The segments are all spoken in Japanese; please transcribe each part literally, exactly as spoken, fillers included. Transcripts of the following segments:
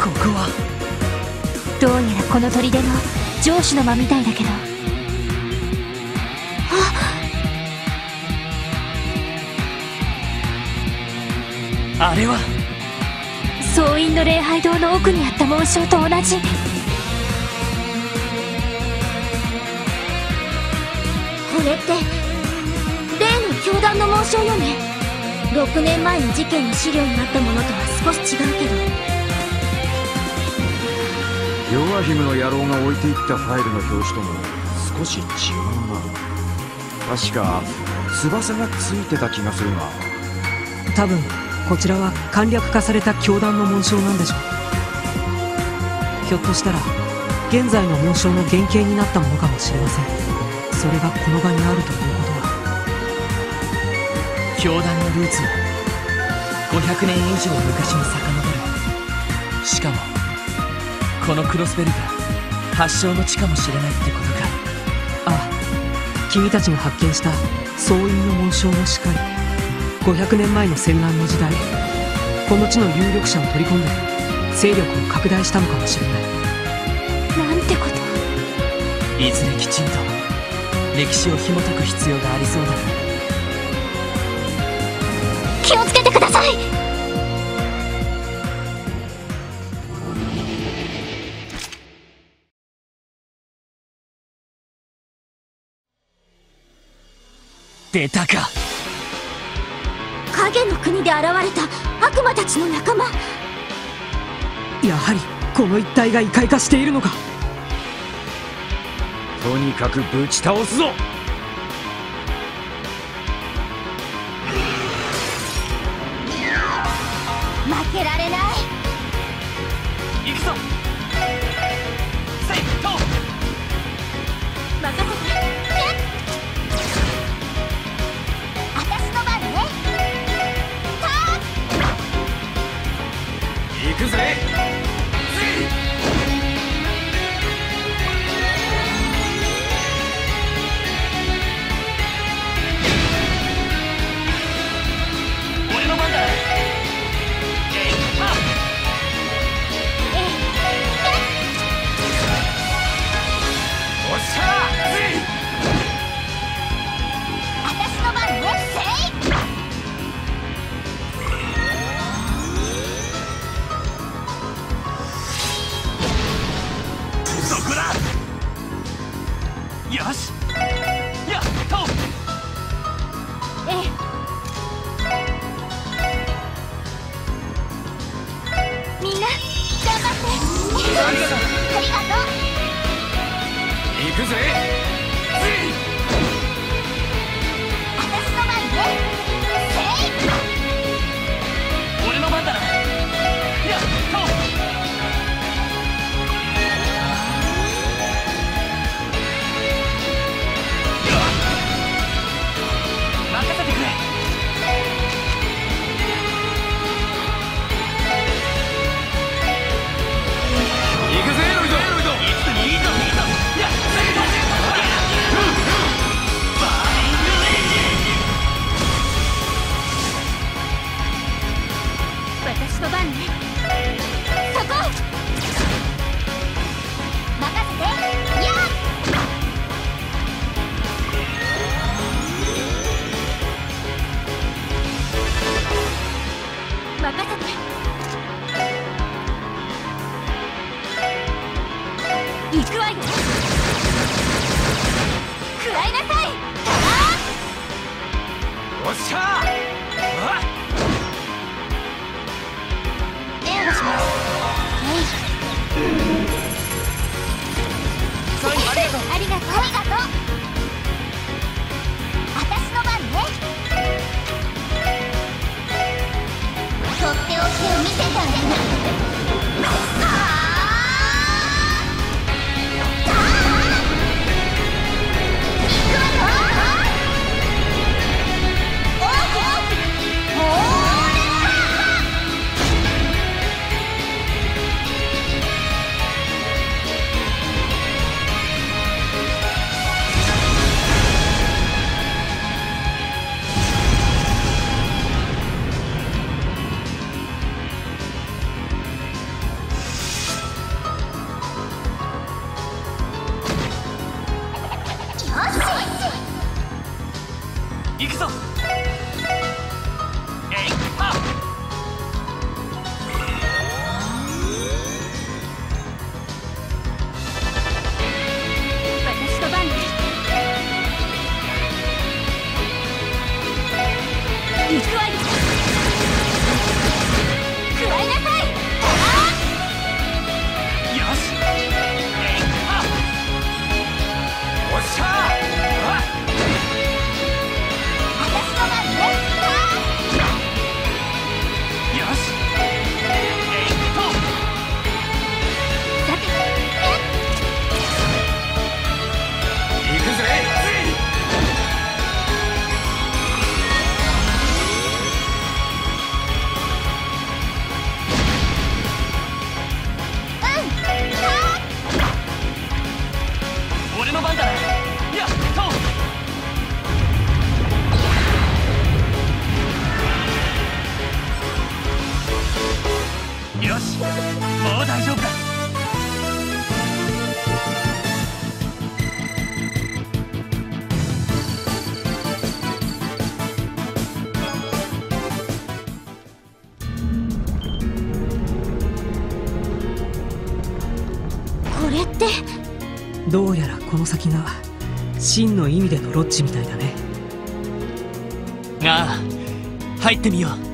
ここはどうやらこの砦の城主の間みたいだけど。 ああれは総院の礼拝堂の奥にあった紋章と同じ。これって例の教団の紋章よね。ろくねんまえの事件の資料になったものとは少し違うけど。 ヨアヒムの野郎が置いていったファイルの表紙とも少し違うな。確か翼がついてた気がするが。 多分こちらは簡略化された教団の紋章なんでしょう。ひょっとしたら現在の紋章の原型になったものかもしれません。それがこの場にあるということは。 教団のルーツはごひゃくねん以上昔に遡る。しかもこのクロスベルが発祥の地かもしれないってことか。 ああ、君たちが発見した総院の紋章もしかり、ごひゃくねんまえの戦乱の時代、この地の有力者を取り込んで勢力を拡大したのかもしれない。 なんてこと。 いずれきちんと歴史を紐解く必要がありそうだな。 気をつけてください。 出たか。 影の国で現れた悪魔たちの仲間。 やはりこの一帯が異界化しているのか。 とにかくぶち倒すぞ。 負けられない。 行くぞ。セイト任せて。私の番ね。 行くぜ。 俺の番だ。 おっしゃ私の番ね。 そこだ。よし。やっと。 ええ。みんな頑張って。 ありがとう。 ありがとう。 行くぜ。 私の番ね。 俺の番だな。やっと。任せてくれ。 行くぜロイド。ロイド。 いつでもいいぞ。いいぞ。やっバーニングレイ私の番ね。そこ。任せて。やっ。任せて。行くわよ。食らいなさい。 おっしゃ。 援護します。 ありがとう。 ありがとう。ありがとう。私の番ね。とっておきを見せてあげる。はあ。 う大丈夫だ。 これってどうやらこの先が真の意味でのロッジみたいだね。 ああ、入ってみよう。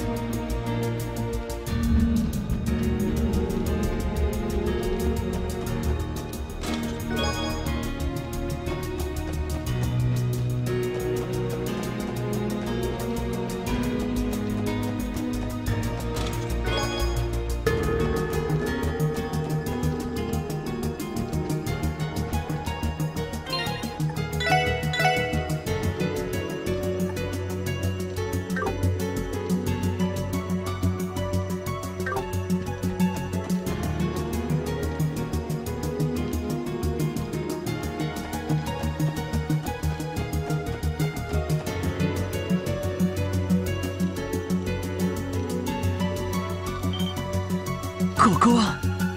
ここは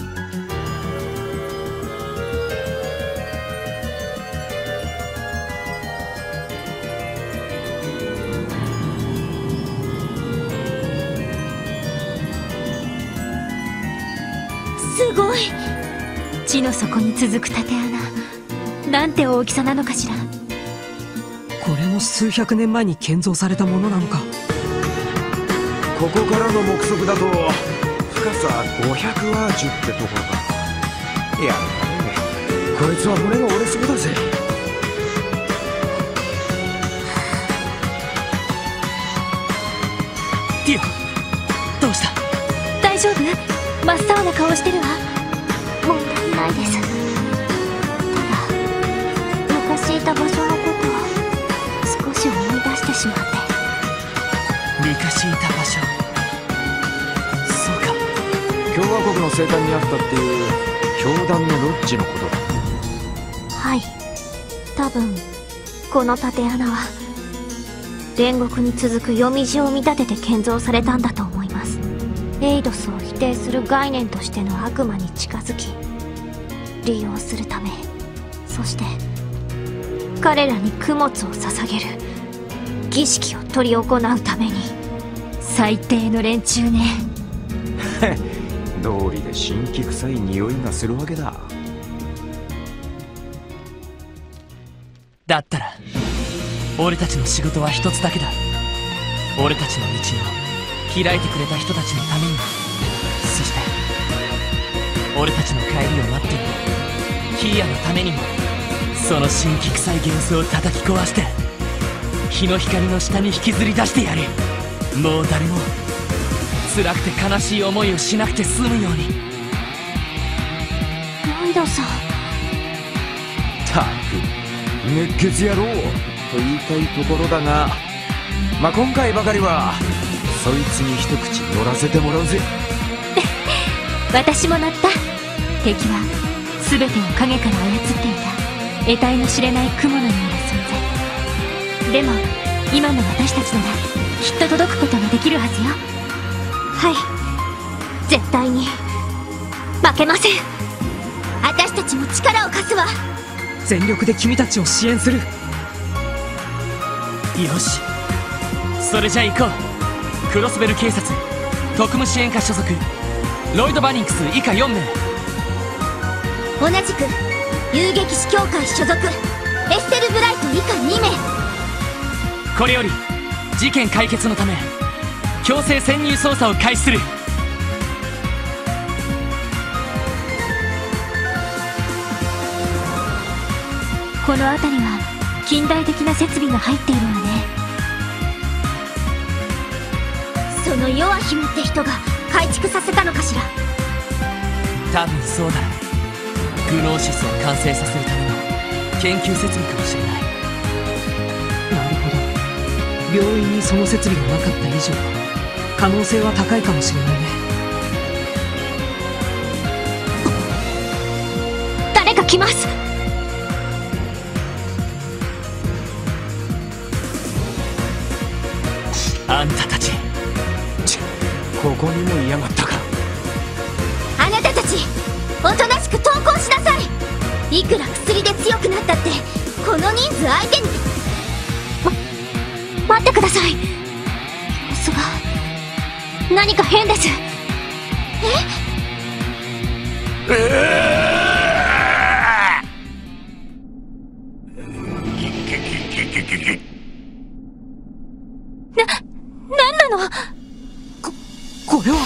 すごい。地の底に続く縦穴、なんて大きさなのかしら。 これも数百年前に建造されたものなのか。 ここからの目測だと深さごひゃくアーチュってところか。いやね、こいつは骨が折れそうだぜ。 ティオ、どうした？ 大丈夫？真っ青な顔してるわ。問題ないです。ただ昔いた場所のことを少し思い出してしまって。 昔いた場所、そうか。 共和国の西端にあったっていう教団のロッジのことだ。 はい、多分この縦穴は煉獄に続く夜道を見立てて建造されたんだと思います。エイドスを否定する概念としての悪魔に近づき利用するため、そして彼らに供物を捧げる儀式を執り行うために。最低の連中ね。 道理で神気臭い匂いがするわけだ。 だったら俺たちの仕事は一つだけだ。俺たちの道を開いてくれた人たちのためにも、そして俺たちの帰りを待っているヒーヤのためにも、その神気臭い幻想を叩き壊して日の光の下に引きずり出してやる。もう誰も辛くて悲しい思いをしなくて済むように。 ロイドさん。 たく熱血野郎と言いたいところだが、まあ今回ばかりはそいつに一口乗らせてもらうぜ。 私も乗った。敵は全てを影から操っていた得体の知れない雲のような存在。でも今の私たちならきっと届くことができるはずよ。はい、絶対に負けません。私たちも力を貸すわ。 全力で君たちを支援する。 よし、それじゃあ行こう。クロスベル警察特務支援課所属ロイド・バニンクス以下よんめい。 同じく遊撃士協会所属エステル・ブライト以下にめい。 これより事件解決のため強制潜入捜査を開始する。 この辺りは近代的な設備が入っているわね。そのヨアヒムって人が改築させたのかしら。 多分そうだ。グノーシスを完成させるための研究設備かもしれない。 なるほど、病院にその設備がなかった以上可能性は高いかもしれないね。 誰か来ます。 あんたたち、 ここにもいやがったか。 なたたちおとなしく投降しなさい。いくら薬で強くなったってこの人数相手に。ま、待ってください。様子が何か変です。えな、なんなの？ こ、これは。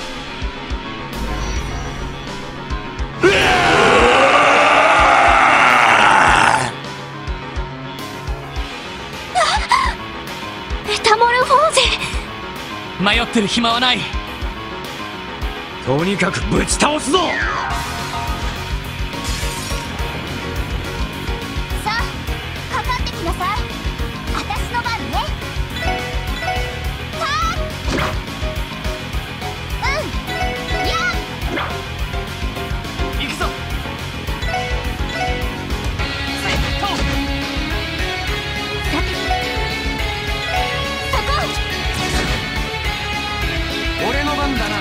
メタモルフォーゼ。 迷ってる暇はない。 とにかくぶち倒すぞ。 さあかかってきなさい。私の番ね。はーうんや行くぞ。せっとさてそこ。 俺の番だな。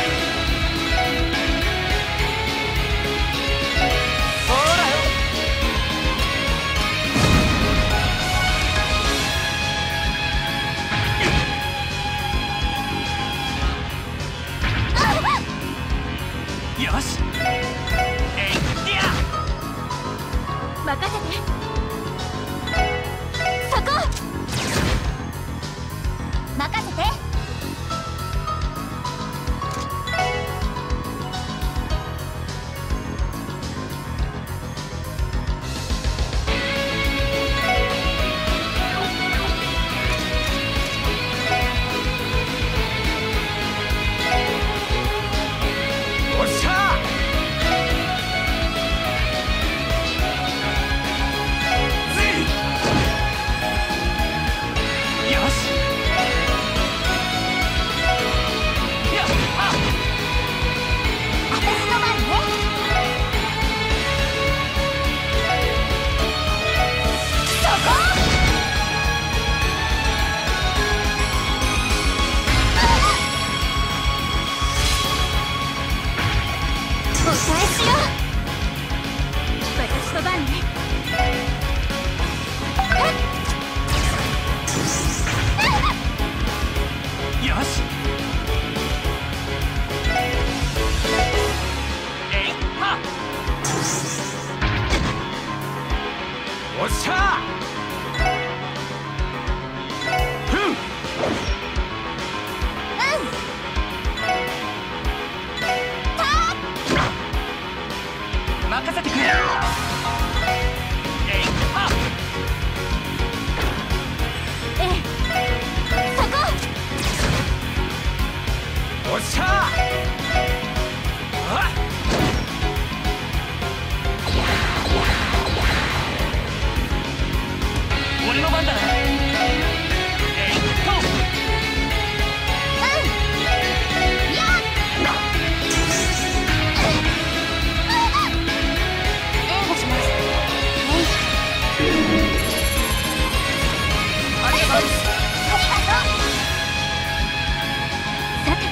よし。えいっや。 任せて。そこ。任せて。 おっしゃよし。やっは私の番ね。そこ。お返しよ。私の番ね。 よし。えいっはおっしゃふん任せてくれ。えいっはええそこ。 おっしゃあ俺の番だな。えいっと援護します。 ありがとう。 ありがとう。さて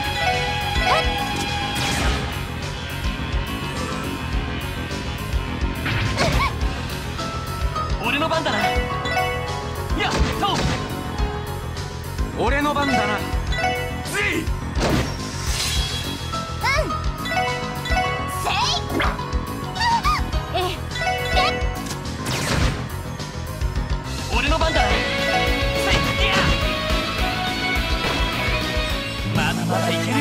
俺の番だな。やっと俺の番だな。 つい。 うんせいええ俺の番だな。せいや。まだまだいける。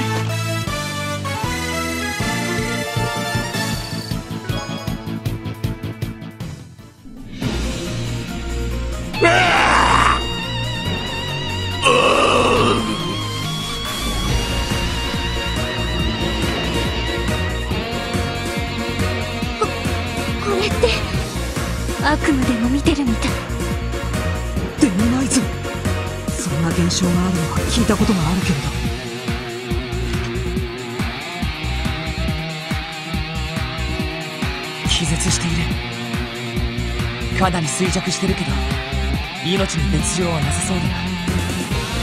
これって悪夢でも見てるみたい。 デモナイズ。そんな現象があるのは聞いたことがあるけれど。 気絶している。かなり衰弱してるけど命に別状はなさそうだ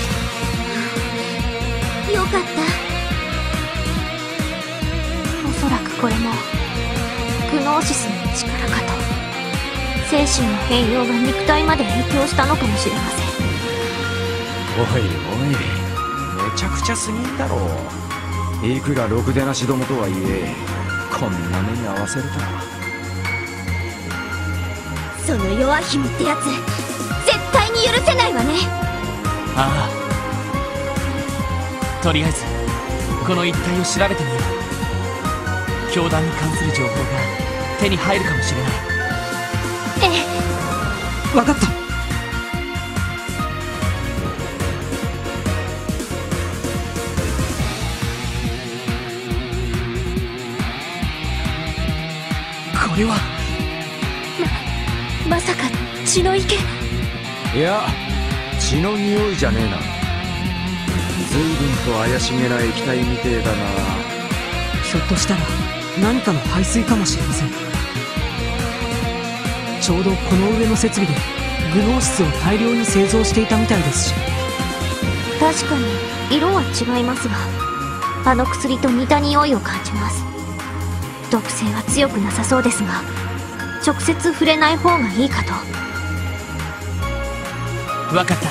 な。 よかった。恐ーシスの力かと。精神の変容が肉体まで影響したのかもしれません。 おいおい、めちゃくちゃすぎんだろ。いくらろくでなしどもとはいえ、こんな目に合わせるとは。 その弱姫ってやつ、絶対に許せないわね。 ああ、とりあえずこの一帯を調べてみよう。教団に関する情報が手に入るかもしれない。 ええ、 分かった。 これはまさか血の池。 いや、血の匂いじゃねえな。随分と怪しげな液体みてえだな。 ひょっとしたら何かの排水かもしれません。ちょうどこの上の設備でグノーシスを大量に製造していたみたいですし。 確かに色は違いますが、あの薬と似た匂いを感じます。毒性は強くなさそうですが、直接触れない方がいいかと。 分かった。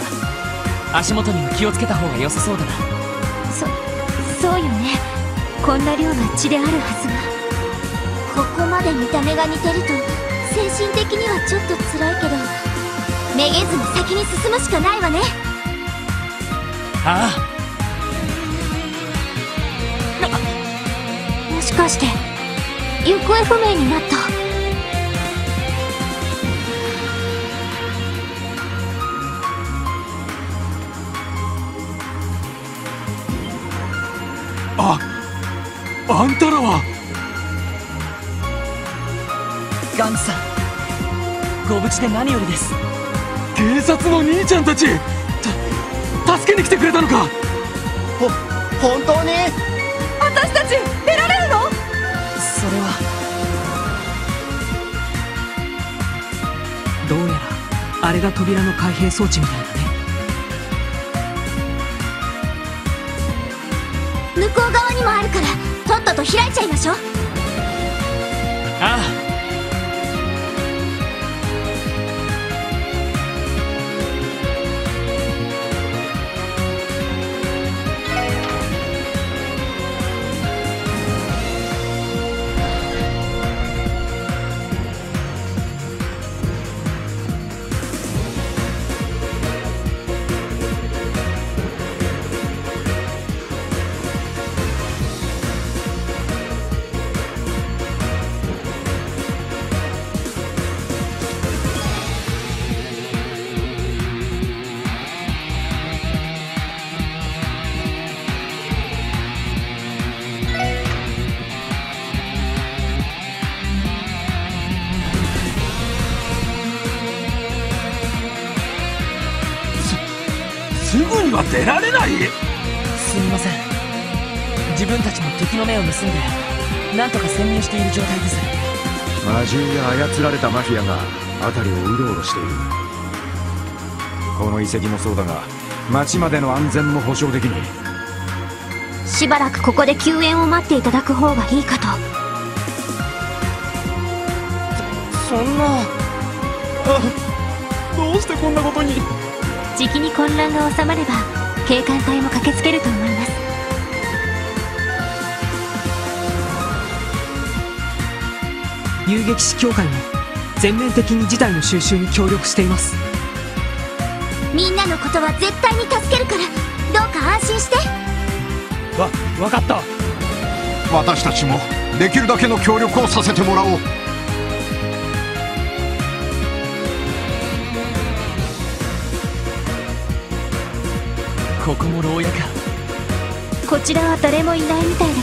足元にも気をつけた方が良さそうだな。 そそうよね。こんな量が血であるはずが。ここまで見た目が似てると精神的にはちょっと辛いけど、めげずに先に進むしかないわね。 ああ、 もしかして行方不明になった。 あ、あんたらは。 ガンツさん、ご無事で何よりです。 警察の兄ちゃんたち、た助けに来てくれたのか。 ほ本当に私たち出られるの？ それはどうやらあれが扉の開閉装置みたいだね。 向こう側にもあるから、とっとと開いちゃいましょう。 ああ。 すぐには出られない。 すみません。自分たちも敵の目を盗んでなんとか潜入している状態です。 魔獣や操られたマフィアが辺りをうろうろしている。この遺跡もそうだが、町までの安全も保証できねえ。しばらくここで救援を待っていただく方がいいかと。 そそんな。あ、どうしてこんなことに。 じきに混乱が収まれば警官隊も駆けつけると思います。 遊撃士協会も全面的に事態の収拾に協力しています。 みんなのことは絶対に助けるから、どうか安心して。 わ、わかった。 私たちもできるだけの協力をさせてもらおう。 ここも牢屋か。 こちらは誰もいないみたいだけ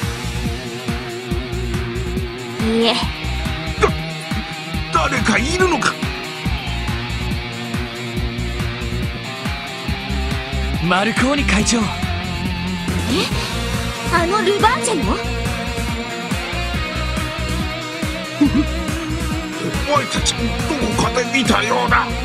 ど。いいえ、 だ誰かいるのか。 マルコーニ会長。 え、あのルバンチェの？ お前たちどこかで見たようだ。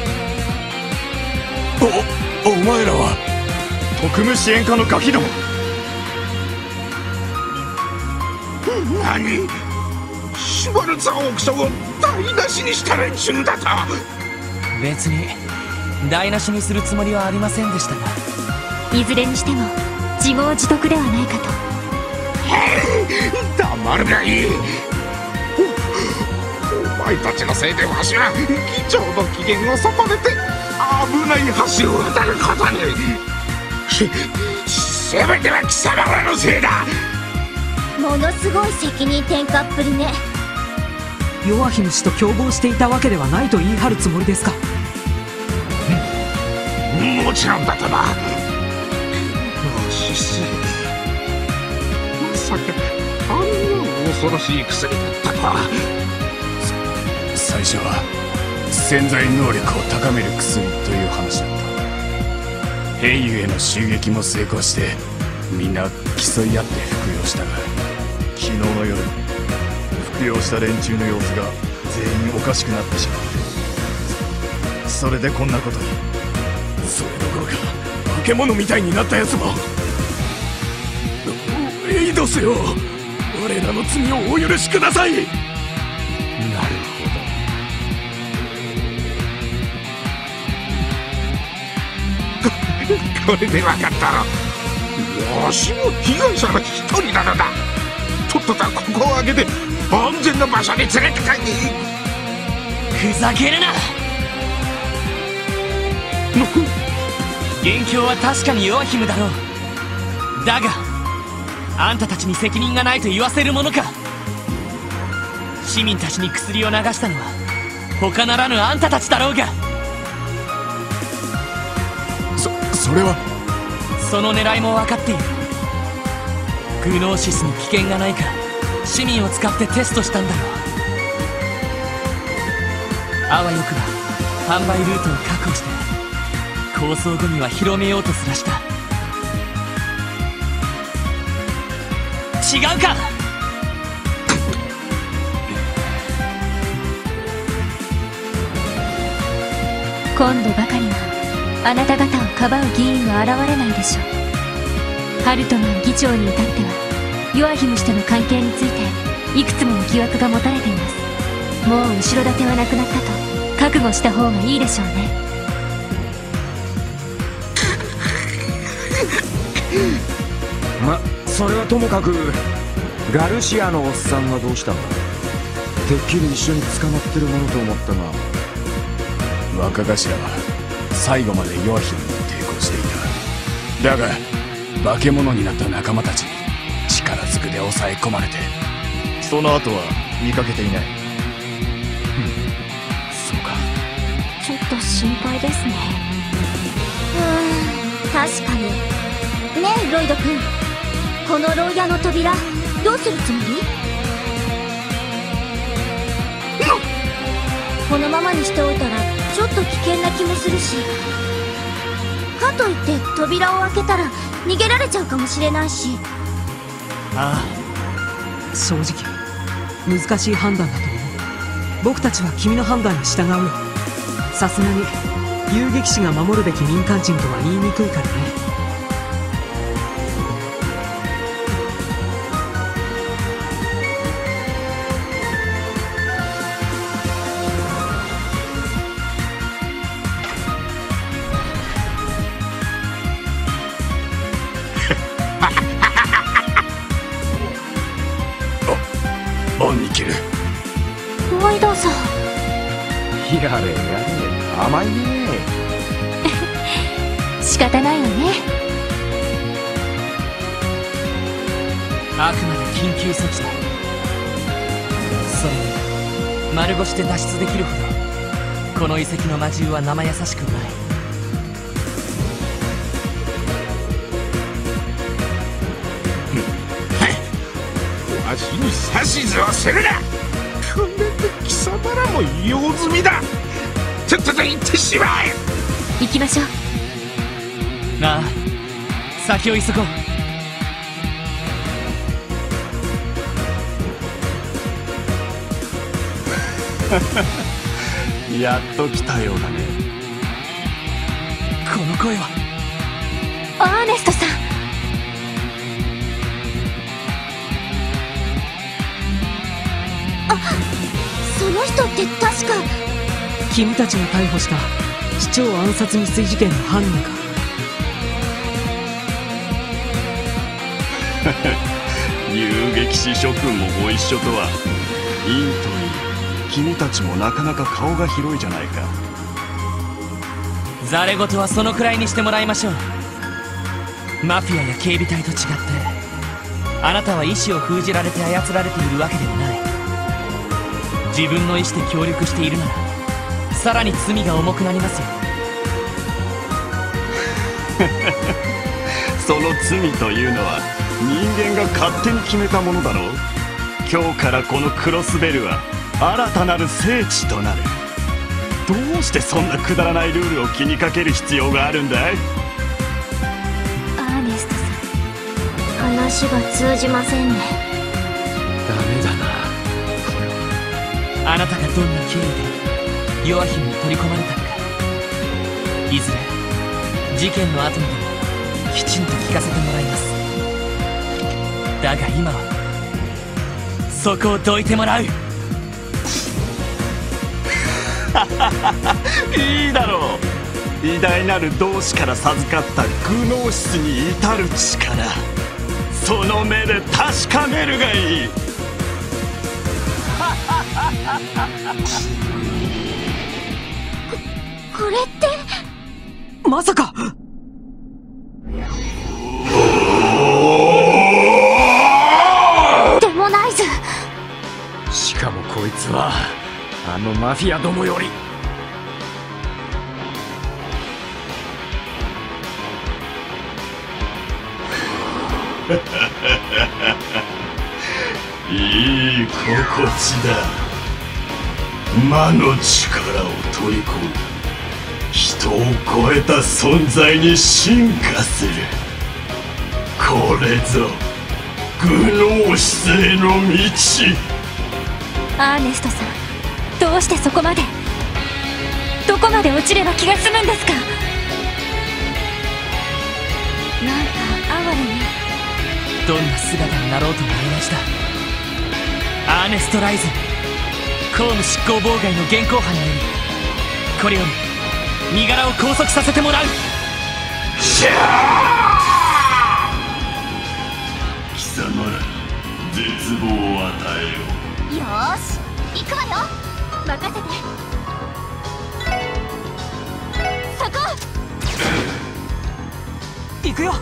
お、お前らは特務支援課のガキども。 何？ シュバルツァーオークションを台無しにした連中だと。 別に台無しにするつもりはありませんでしたが、 いずれにしても自業自得ではないかと。 黙るがいい。お前たちのせいでわしは議長の機嫌を損ねて危ない橋を渡ることに。せめては貴様らのせいだ。 ものすごい責任転嫁っぷりね。 ヨアヒム氏と共謀していたわけではないと言い張るつもりですか？ もちろんだとな。失礼。まさかあんな恐ろしい薬だったとは。 最初は潜在能力を高める薬という話だった。兵友への襲撃も成功してみんな競い合って服用したが、 昨日の夜服用した連中の様子が全員おかしくなってしまって、それでこんなことに。 それどころか化け物みたいになったやつも。エイドスよ、我らの罪をお許しください。なるほど。 これで分かったろ。わしも被害者の一人なのだ。とっととここを開けて安全な場所に連れて帰って。 ふざけるな。元凶は確かにヨアヒムだろう。だがあんたたちに責任がないと言わせるものか。市民たちに薬を流したのは他ならぬあんたたちだろうが。 そそれはその狙いも分かっている。グノーシスに危険がないか市民を使ってテストしたんだろう。あわよくば販売ルートを確保して構想後には広めようとすらした。違うか。 今度ばかりはあなた方をかばう議員は現れないでしょう。ハルトマン議長に至ってはヨアヒム氏との関係についていくつもの疑惑が持たれています。もう後ろ盾はなくなったと覚悟した方がいいでしょうね。 ま、それはともかくガルシアのおっさんはどうしたんだ。てっきり一緒に捕まってるものと思ったが。 若頭は最後までヨアヒムに抵抗していた。だが化け物になった仲間たちに力ずくで抑え込まれて、 その後は見かけていない。 そうか。 ちょっと心配ですね。うーん、確かにねえロイド君、この牢屋の扉どうするつもり？このままにしておいたらちょっと危険な気もするし、かといって扉を開けたら逃げられちゃうかもしれないし。 ああ、正直難しい判断だと思う。僕たちは君の判断に従うよ。さすがに遊撃士が守るべき民間人とは言いにくいからね。 ワイダーさん。 やれやれ、甘いね。 仕方ないわね。 あくまで緊急措置だ。それに丸腰で脱出できるほどこの遺跡の魔獣は生優しくない。 わしに指図をするな。これで貴様らも用済みだ。ちょっとと行ってしまえ。 行きましょう。 なあ、先を急ごう。やっと来たようだね。 この声はアーネストさん。 その人って確か君たちが逮捕した市長暗殺未遂事件の犯人か。 遊撃士諸君もご一緒とは。インといい、君たちもなかなか顔が広いじゃないか。 ザレ言はそのくらいにしてもらいましょう。マフィアや警備隊と違ってあなたは意志を封じられて操られているわけではない。自分の意志で協力しているならさらに罪が重くなりますよ。 その罪というのは人間が勝手に決めたものだろう。今日からこのクロスベルは新たなる聖地となる。どうしてそんなくだらないルールを気にかける必要があるんだい？ アーネストさん、話が通じませんね。 ダメだな。 あなたがどんな経緯でヨアヒムに取り込まれたのか、いずれ事件の後にでもきちんと聞かせてもらいます。だが今はそこをどいてもらう。 いいだろう。偉大なる同志から授かったグノーシスに至る力、その目で確かめるがいい。 これってまさか。 デモナイズ。 しかもこいつはあのマフィアどもより。 いい心地だ。魔の力を取り込む、人を超えた存在に進化する。これぞグノーシスへの道。 アーネストさん、どうしてそこまで、どこまで落ちれば気が済むんですか？なんか哀れね。 どんな姿になろうともありました。アーネスト・ライズ、公務執行妨害の現行犯によりこれより身柄を拘束させてもらう。 シャー！貴様ら絶望を与えよう。 よーし、行くわよ。任せて。そこ。 行くよ。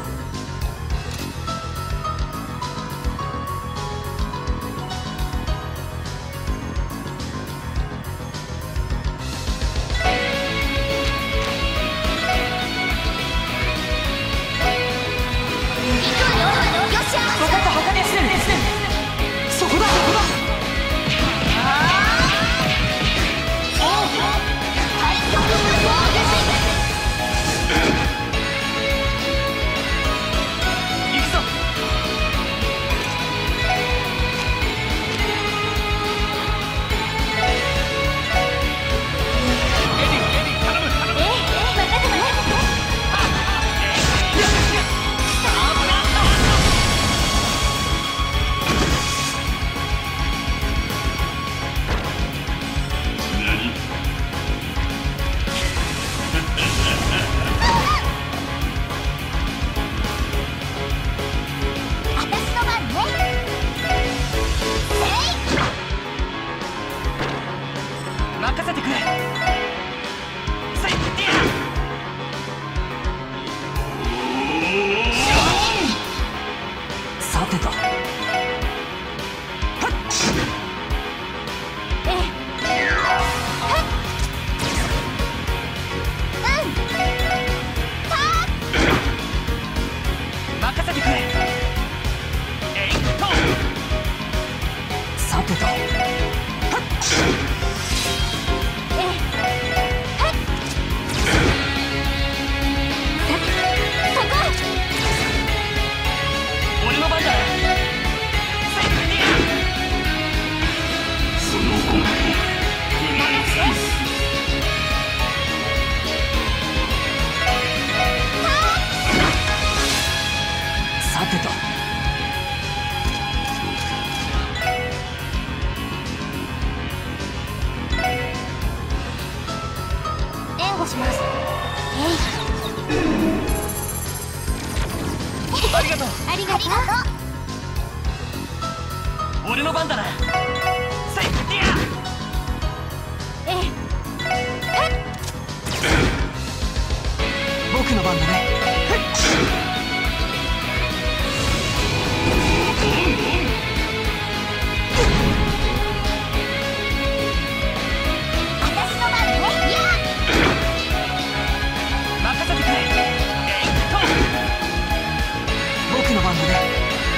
俺の番だな。せいやええ僕の番だね。僕の番だね。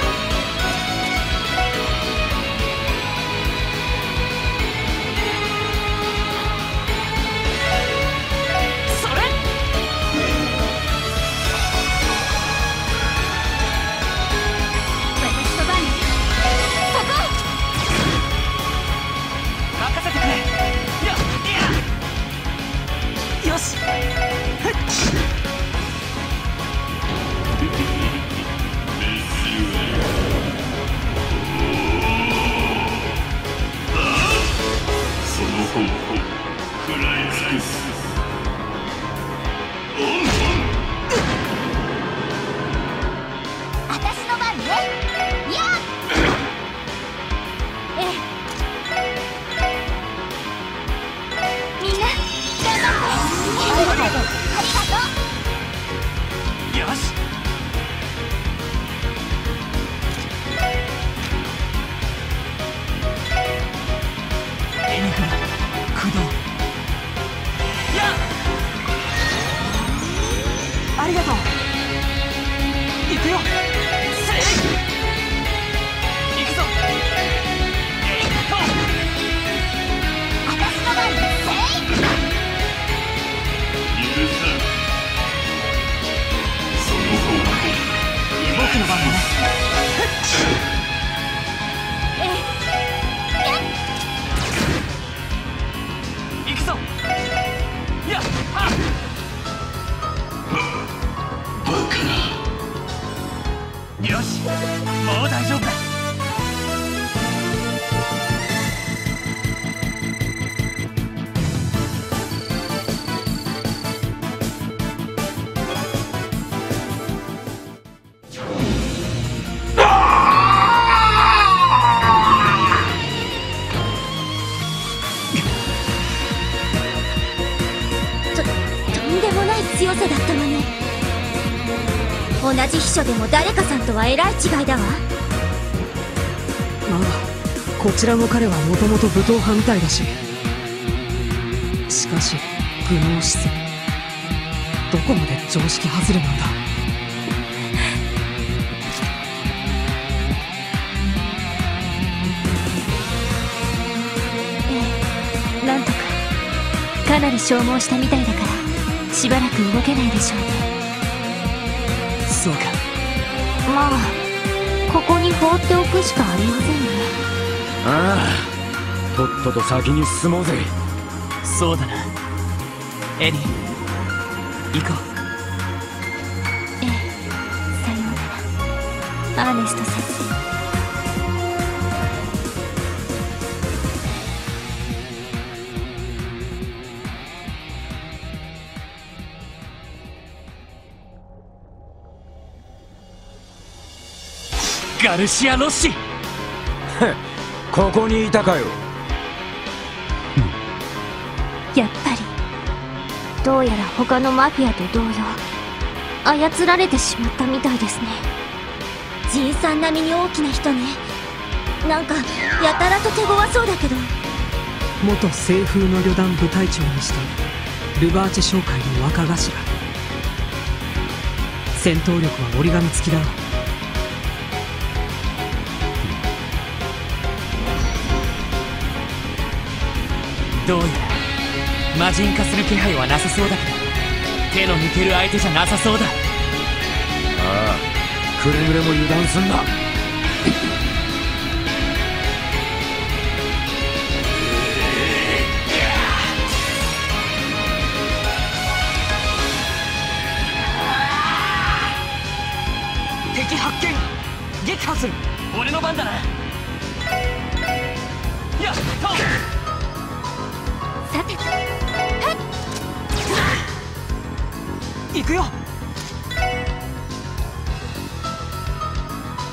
ありがとう。行くよ。せい行くぞ。えいっと私の番せい許さん。その方僕の番だね。えい行くぞ。やっはっよし、もう大丈夫だ。 と、とんでもない強さだったわね。同じ秘書でも誰かさんとはえらい違いだわ。 まあこちらの彼はもともと武闘派みたいだし、しかし愚弄姿勢、どこまで常識外れなんだ。 ええ、なんとかかなり消耗したみたいだからしばらく動けないでしょうね。 そうか。 まあここに放っておくしかありませんね。 ああ、とっとと先に進もうぜ。 そうだな。エリー、行こう。 ええ、さようならアーネスト先生。 ガルシア・ロッシ。 ここにいたかよ。 やっぱりどうやら他のマフィアと同様操られてしまったみたいですね。仁さん並みに大きな人ね。なんかやたらと手強そうだけど。 元西風の旅団部隊長にしてルバーチェ商会の若頭。戦闘力は折り紙付きだろう。 どうやら魔人化する気配はなさそうだけど手の抜ける相手じゃなさそうだ。 ああ、くれぐれも油断すんな。 敵発見。撃破する。俺の番だな。やっとさてと行くよ。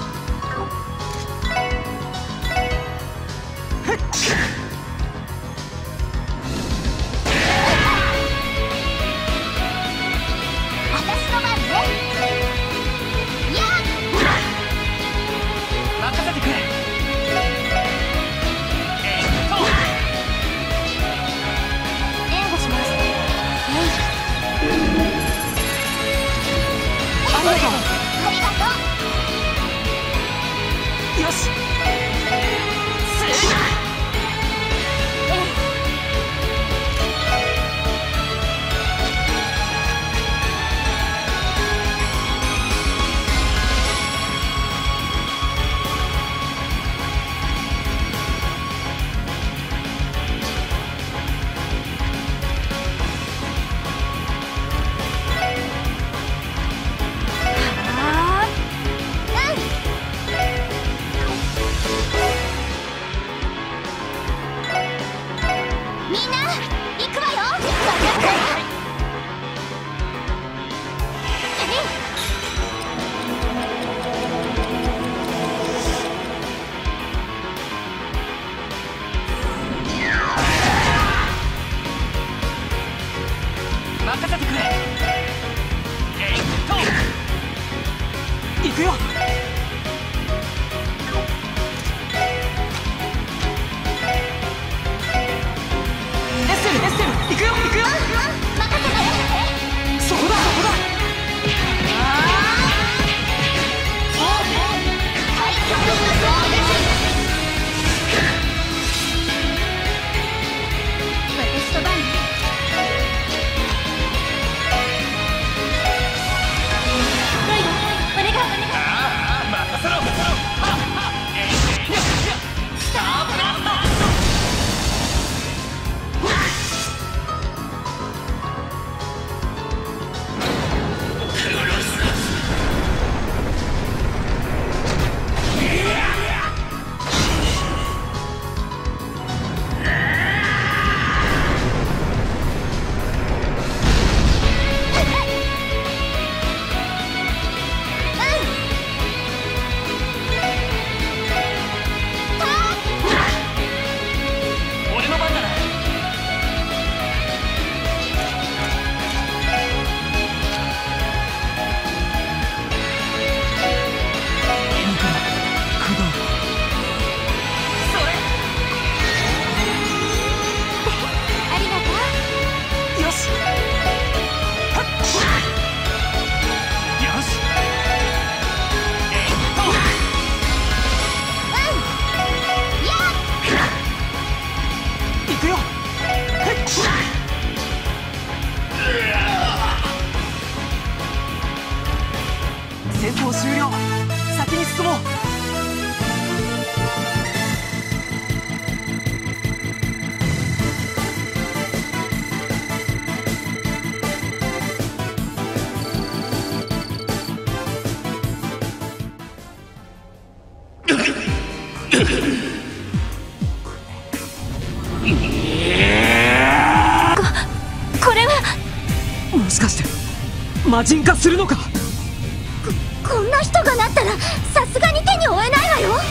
これはもしかして魔人化するのか。 ここんな人がなったらさすがに手に負えないわよ。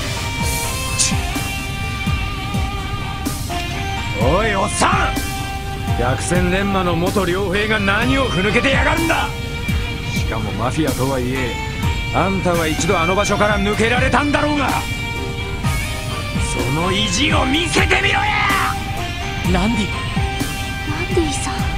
おいおっさん、百戦錬磨の元両兵が何をふぬけてやがるんだ。しかもマフィアとはいえ、あんたは一度あの場所から抜けられたんだろうが、その意地を見せてみろや。 ランディランディさん。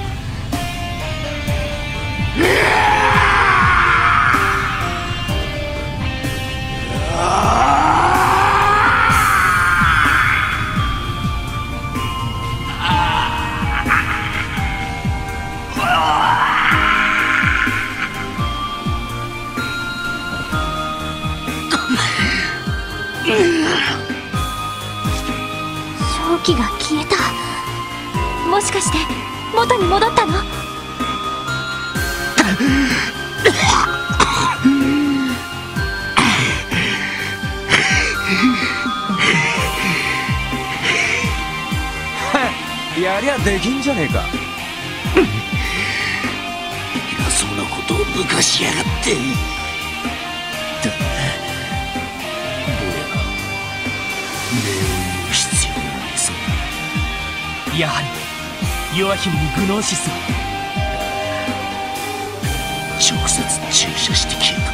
正気が消えた。もしかして元に戻ったの？ やりゃできんじゃねえか。 偉そうなことを抜かしやがって。だがどうやら礼を言う必要がありそうだ。 やはりヨアヒムにグノーシスを。 直接注射してきやがった。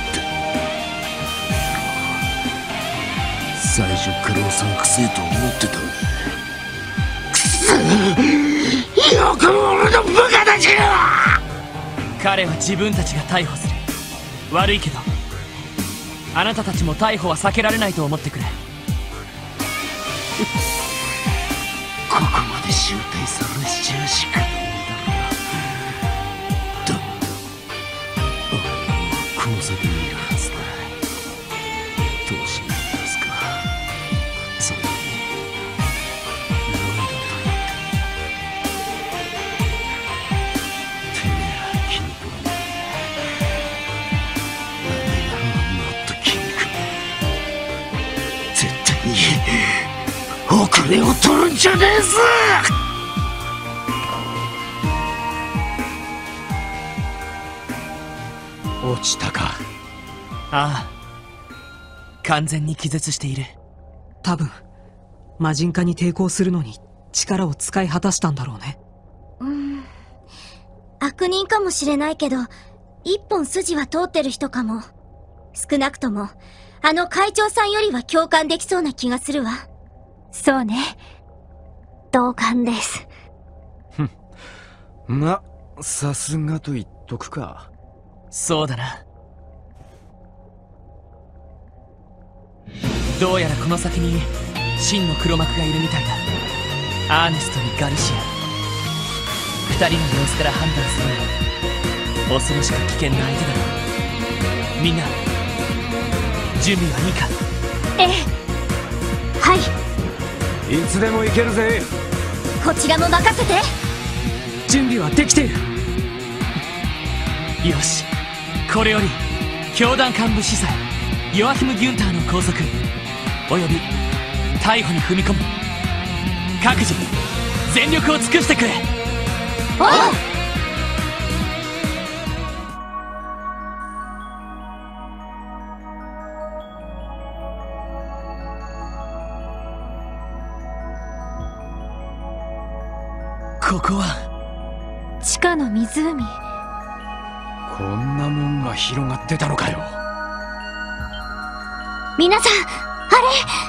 最初からおさんくせえと思ってたんだ。くそ、よくも俺の部下たちが。 彼は自分たちが逮捕する。悪いけどあなたたちも逮捕は避けられないと思ってくれ。 ここまで周到されしちゃうしかないだろうな。だが俺はこの先にいるはずだ。どうしに行きますか。それにロイドと言っててめえら気に食わねえ。あれらはもっと気に食う。絶対に遅れを取るんじゃねえぞ。 落ちたか。 ああ、完全に気絶している。 多分魔人化に抵抗するのに力を使い果たしたんだろうね。 うーん。悪人かもしれないけど、一本筋は通ってる人かも。少なくとも、あの会長さんよりは共感できそうな気がするわ。そうね。同感です。 ま、さすがと言っとくか。 そうだな。どうやらこの先に真の黒幕がいるみたいだ。アーネストにガルシア。二人の様子から判断するに恐ろしく危険な相手だろう。みんな準備はいいか。 ええ。はい。 いつでも行けるぜ。 こちらも任せて。 準備はできている。 よし、これより教団幹部司祭ヨアヒム・ギュンターの拘束および逮捕に踏み込む。各自全力を尽くしてくれ。 おう。 ここは地下の湖。 こんなもんが広がってたのかよ。 皆さん、あれ。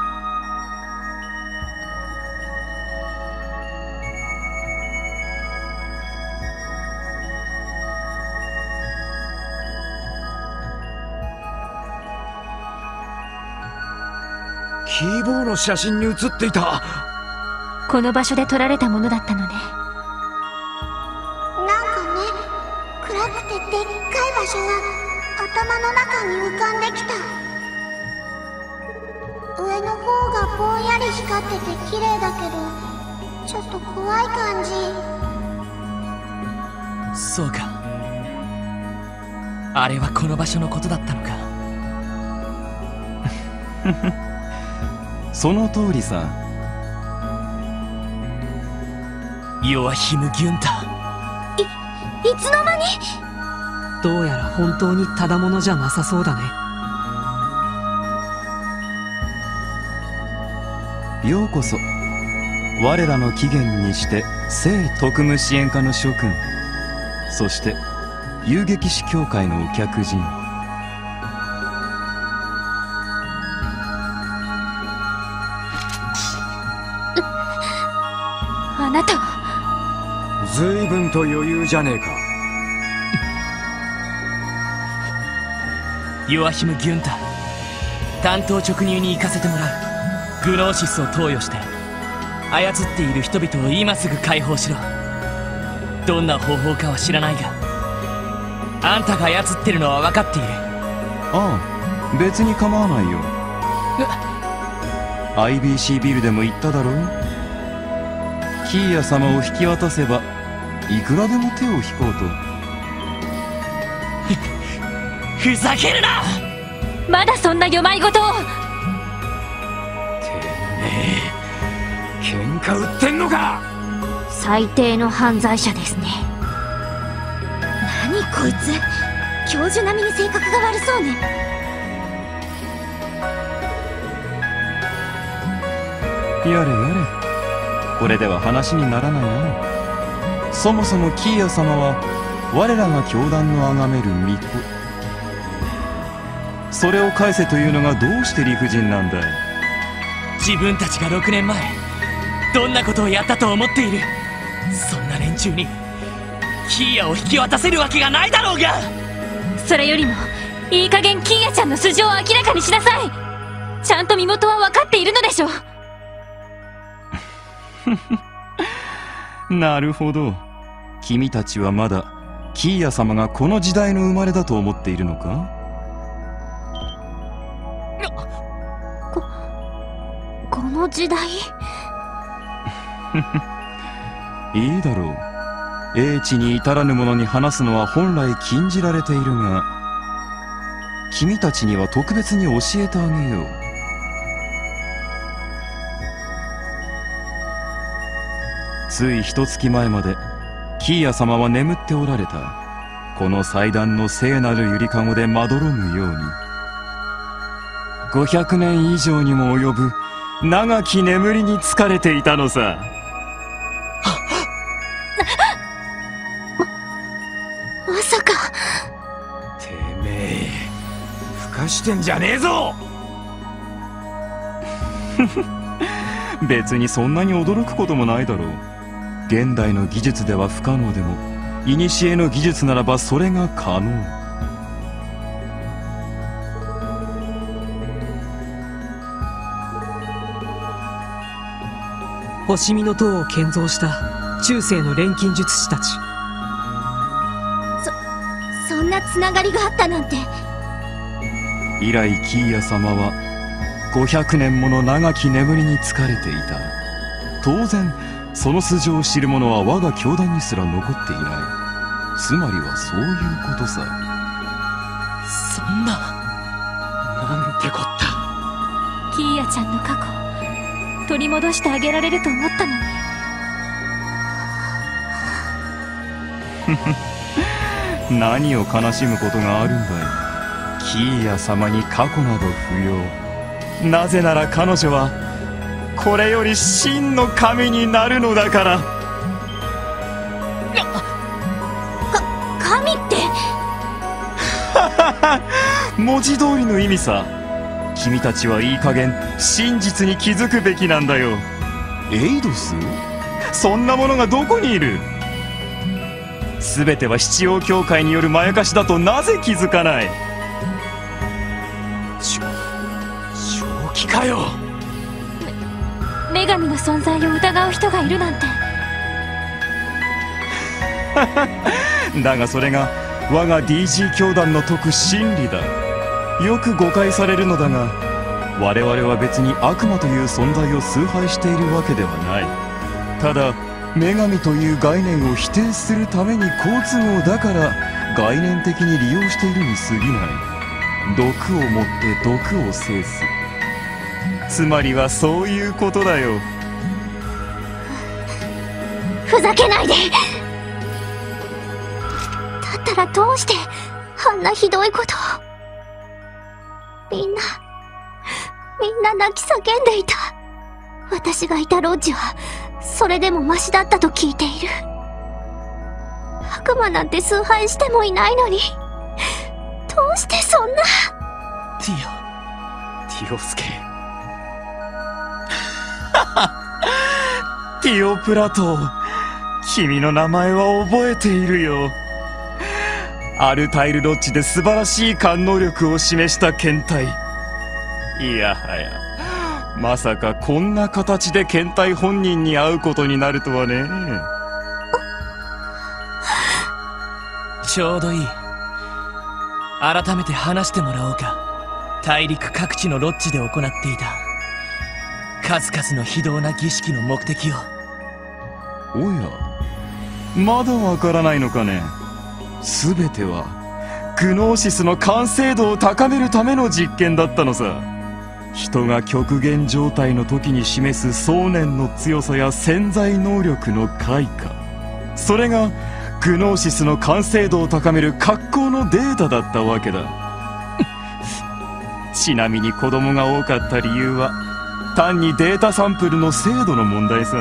キーボーの写真に写っていた。 この場所で撮られたものだったのね。 なんかね、暗くてでっかい場所が頭の中に浮かんできた。上の方がぼんやり光ってて綺麗だけど、ちょっと怖い感じ。 そうか。あれはこの場所のことだったのか。 その通りさ。 ヨアヒム・ギュンタ。 いいつの間に。 どうやら本当にただものじゃなさそうだね。 ようこそ我らの起源にして聖特務支援課の諸君、そして遊撃士協会のお客人。 あなたは随分と余裕じゃねえか。 ヨアヒム・ギュンタ、単刀直入に行かせてもらう。グノーシスを投与して操っている人々を今すぐ解放しろ。どんな方法かは知らないが、あんたが操ってるのは分かっている。 ああ、別に構わないよ。 アイビーシー ビルでも言っただろう。キーヤ様を引き渡せばいくらでも手を引こうと。 ふざけるな。 まだそんな世まいごとを。 てめえ喧嘩売ってんのか。 最低の犯罪者ですね。何こいつ、教授並みに性格が悪そうね。 やれやれ、これでは話にならないな。そもそもキーヤ様は我らが教団の崇める巫女。それを返せというのがどうして理不尽なんだい。 自分たちがろくねんまえどんなことをやったと思っている。そんな連中にキーヤを引き渡せるわけがないだろうが。 それよりもいい加減キーヤちゃんの素性を明らかにしなさい。ちゃんと身元は分かっているのでしょう。 なるほど、君たちはまだキーヤ様がこの時代の生まれだと思っているのか。 ここの時代。 いいだろう。英知に至らぬ者に話すのは本来禁じられているが、君たちには特別に教えてあげよう。つい一月前までキーヤ様は眠っておられた。この祭壇の聖なるゆりかごでまどろむようにごひゃくねん以上にも及ぶ長き眠りに疲れていたのさ。 ままさか。 てめえふかしてんじゃねえぞ。 別にそんなに驚くこともないだろう。現代の技術では不可能でも古の技術ならばそれが可能。 星見の塔を建造した中世の錬金術師たち。 そそんなつながりがあったなんて。 以来キーヤ様はごひゃくねんもの長き眠りに疲れていた。当然その素性を知る者は我が教団にすら残っていない。つまりはそういうことさ。 そんな、 なんてこった。 キーヤちゃんの過去取り戻してあげられると思ったのに。 何を悲しむことがあるんだい。キーヤ様に過去など不要。なぜなら彼女はこれより真の神になるのだから。 か神って文字通りの意味さ。君たちはいい加減真実に気づくべきなんだよ。エイドス？そんなものがどこにいる？全ては七葉教会によるまやかしだとなぜ気づかない？ 正気かよ。 女神の存在を疑う人がいるなんて。 だがそれが我が ディージー 教団の説く真理だ。よく誤解されるのだが、我々は別に悪魔という存在を崇拝しているわけではない。ただ女神という概念を否定するために好都合だから概念的に利用しているに過ぎない。毒をもって毒を制す。 つまりはそういうことだよ。 ふざけないで。だったらどうしてあんなひどいことを。みんなみんな泣き叫んでいた。私がいたロッジはそれでもマシだったと聞いている。悪魔なんて崇拝してもいないのに、どうしてそんな。 ティオティオスケティオプラトー、君の名前は覚えているよ。アルタイルロッジで素晴らしい感能力を示した検体。いやはや、まさかこんな形で検体本人に会うことになるとはね。 ちょうどいい。改めて話してもらおうか。大陸各地のロッジで行っていた数々の非道な儀式の目的を。 おや、まだわからないのかね。すべてはグノーシスの完成度を高めるための実験だったのさ。人が極限状態の時に示す想念の強さや潜在能力の開花、それがグノーシスの完成度を高める格好のデータだったわけだ。ちなみに子供が多かった理由は単にデータサンプルの精度の問題さ。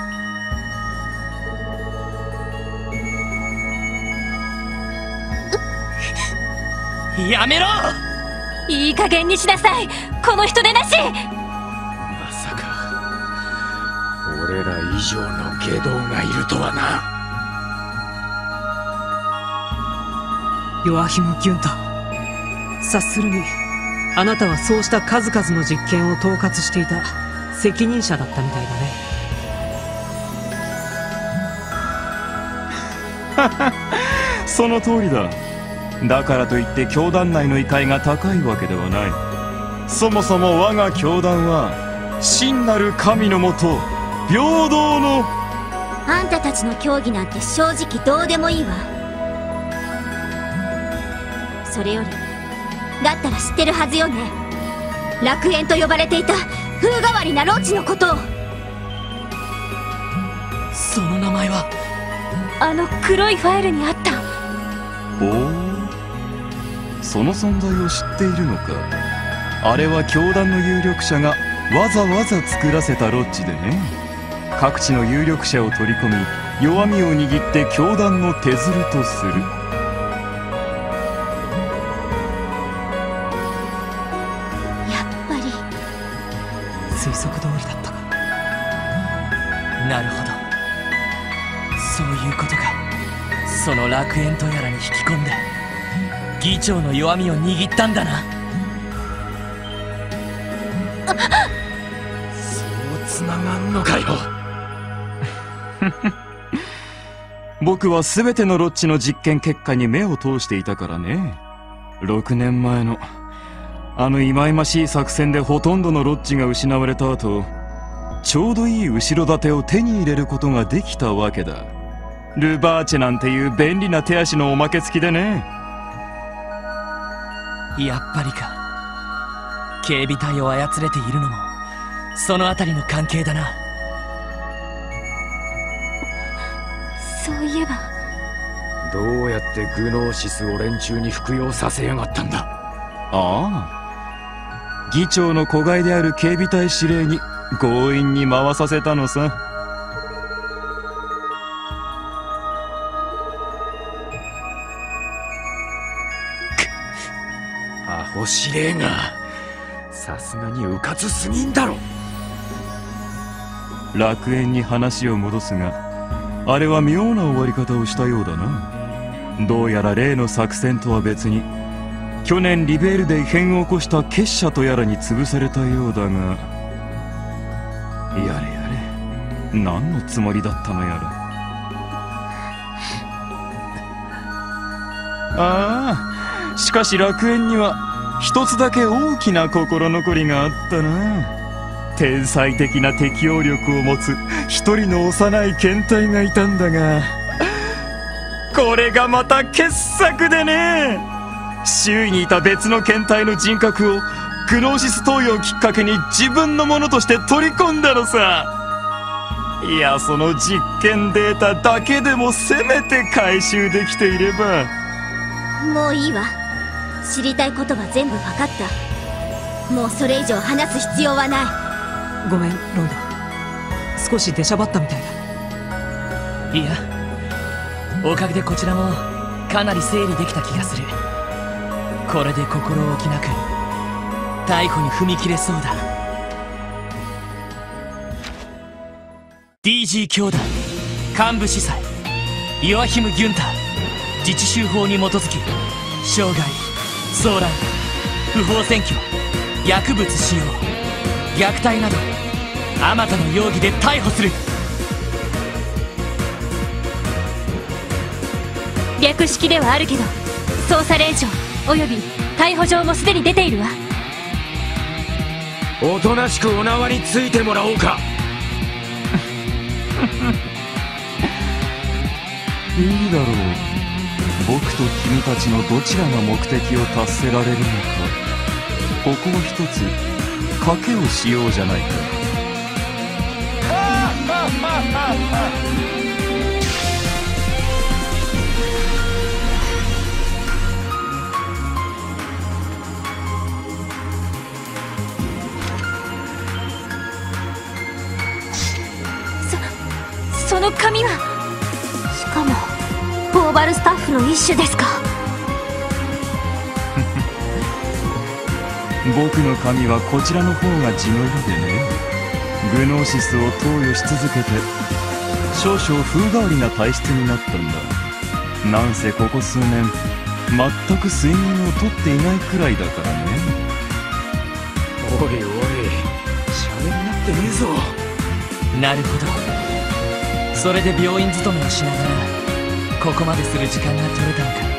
やめろ！ いい加減にしなさい、この人でなし。 まさか俺ら以上の外道がいるとはな。ヨアヒム・ギュンタ、察するにあなたはそうした数々の実験を統括していた責任者だったみたいだね。その通りだ。だからといって教団内の位階が高いわけではない。そもそも我が教団は真なる神のもと平等の。 あんたたちの教義なんて正直どうでもいいわ。それよりだったら知ってるはずよね、楽園と呼ばれていた風変わりなロッジのことを。 その名前はあの黒いファイルにあった。 おお、その存在を知っているのか。あれは教団の有力者がわざわざ作らせたロッジでね。各地の有力者を取り込み弱みを握って教団の手づるとする。 推測通りだったか。 なるほど、そういうことか。その楽園とやらに引き込んで議長の弱みを握ったんだな。 そうつながんのかよ。 僕は全てのロッジの実験結果に目を通していたからね。ろくねんまえのあの忌々しい作戦でほとんどのロッジが失われた後、ちょうどいい後ろ盾を手に入れることができたわけだ。ルバーチェなんていう便利な手足のおまけ付きでね。 やっぱりか。警備隊を操れているのもそのあたりの関係だな。 そういえばどうやってグノーシスを連中に服用させやがったんだ。 ああ、議長の子飼いである警備隊司令に強引に回させたのさ。 アホ司令がさすがにうかつすぎんだろ。 楽園に話を戻すが、あれは妙な終わり方をしたようだな。どうやら例の作戦とは別に去年リベールで異変を起こした結社とやらに潰されたようだが、やれやれ何のつもりだったのやら。ああ、しかし楽園には一つだけ大きな心残りがあったな。天才的な適応力を持つ一人の幼い検体がいたんだが、これがまた傑作でね。周囲にいた別の検体の人格をグノーシス投与をきっかけに自分のものとして取り込んだのさ。いや、その実験データだけでもせめて回収できていれば。 もういいわ。知りたいことは全部分かった。もうそれ以上話す必要はない。 ごめんロイド、少し出しゃばったみたいだ。 いや、おかげでこちらもかなり整理できた気がする。これで心置きなく逮捕に踏み切れそうだ。 ディージー 兄弟幹部司祭ヨアヒム・ギュンター、自治州法に基づき傷害、騒乱、不法占拠、薬物使用、虐待などあまたの容疑で逮捕する。 略式ではあるけど捜査令状および逮捕状もすでに出ているわ。 おとなしくお縄についてもらおうか。 いいだろう。僕と君たちのどちらが目的を達せられるのか、ここは一つ賭けをしようじゃないか。 そその紙は、しかもオーバルスタッフの一種ですか。 僕の髪はこちらの方が地の色でね、グノーシスを投与し続けて少々風変わりな体質になったんだ。なんせここ数年全く睡眠をとっていないくらいだからね。 おいおい、シャレになってねえぞ。 なるほど、それで病院勤めをしながらここまでする時間が取れたのか。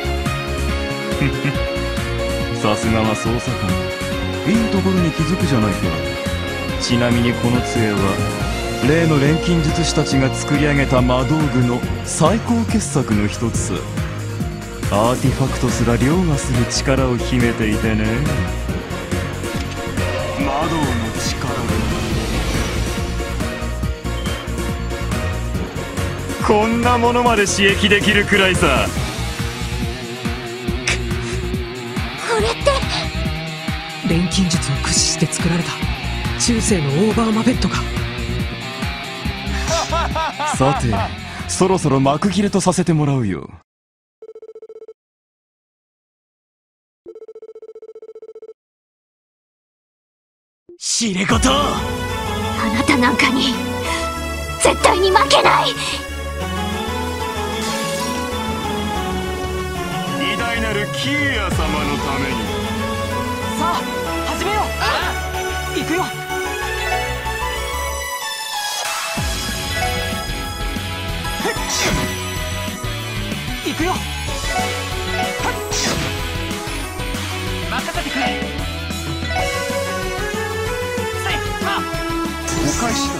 さすがは捜査官、いいところに気づくじゃないか。ちなみにこの杖は例の錬金術師たちが作り上げた魔道具の最高傑作の一つさ。アーティファクトすら凌駕する力を秘めていてね。魔道の力だ。こんなものまで刺激できるくらいさ。 これって錬金術を駆使して作られた中世のオーバーマペットか。 さて、そろそろ幕切れとさせてもらうよ。 知れこと、 あなたなんかに絶対に負けない。 偉大なるキーヤ様のために。 さあ始めよう。行くよ。行くよ。 任せてくれ。 お返しだ。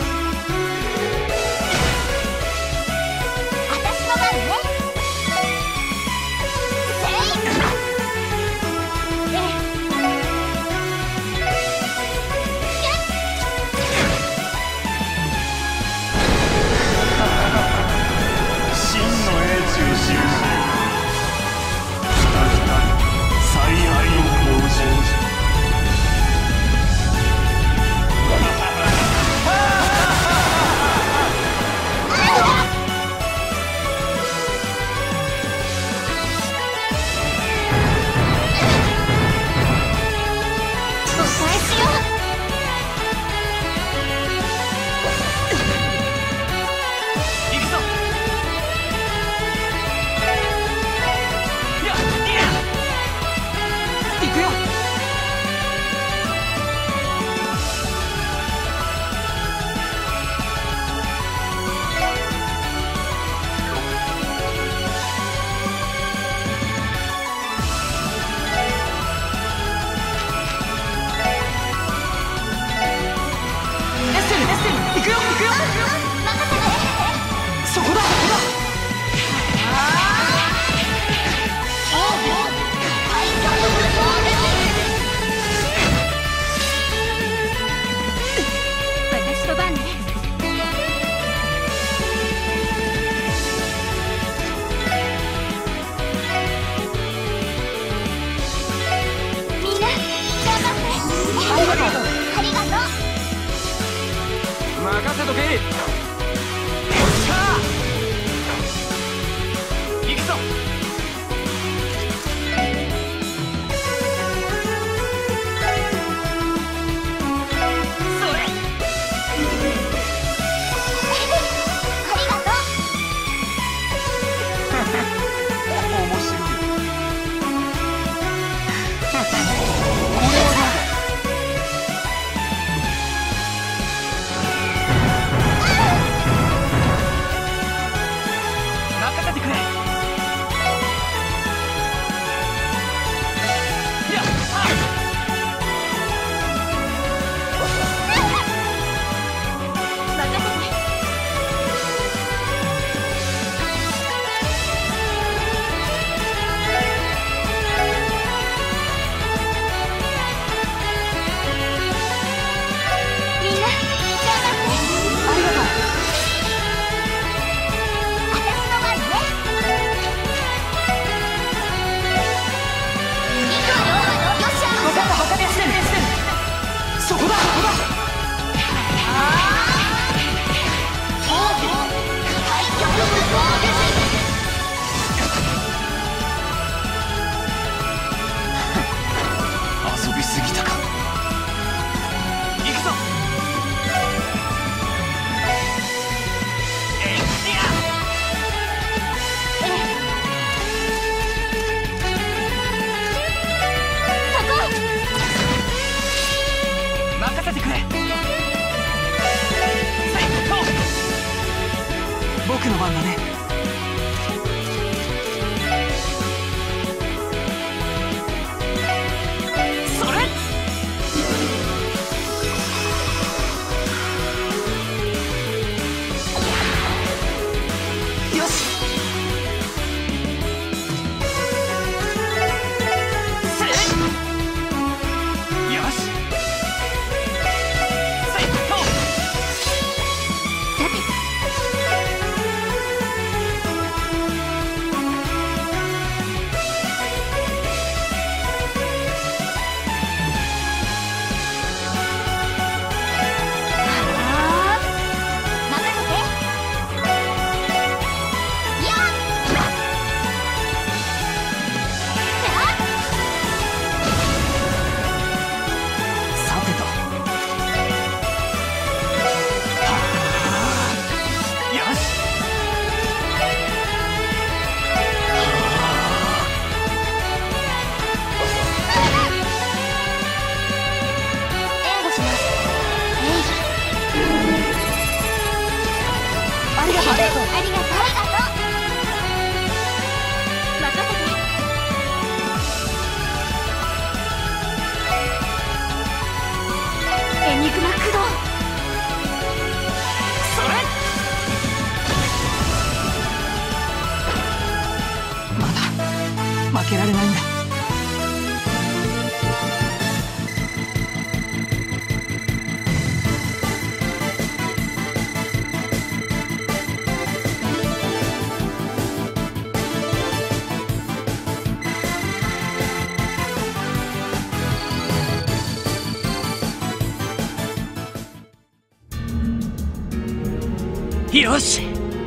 私の番ね。 真の英知を知る最愛の皇子。 任せとけ。さあ行くぞ。それありがとう。 面白い。 任せてくれ。やっみんな、頑張って。ありがとう。私の番ね。行くわよ。よっしゃ。 分かった、分かりやすい。そこだ、そこだ。 対局無双です。 遊びすぎたか。 行くぞ。えいや任せてくれ。せいと僕の番だね。 それよし。 せいよし。せいとさて、 さてと。 よし。 援護します。ありがとう。ありがとう。ありがとう。任せて。エニグマ駆動。 それまだ負けられないんだ。 よし。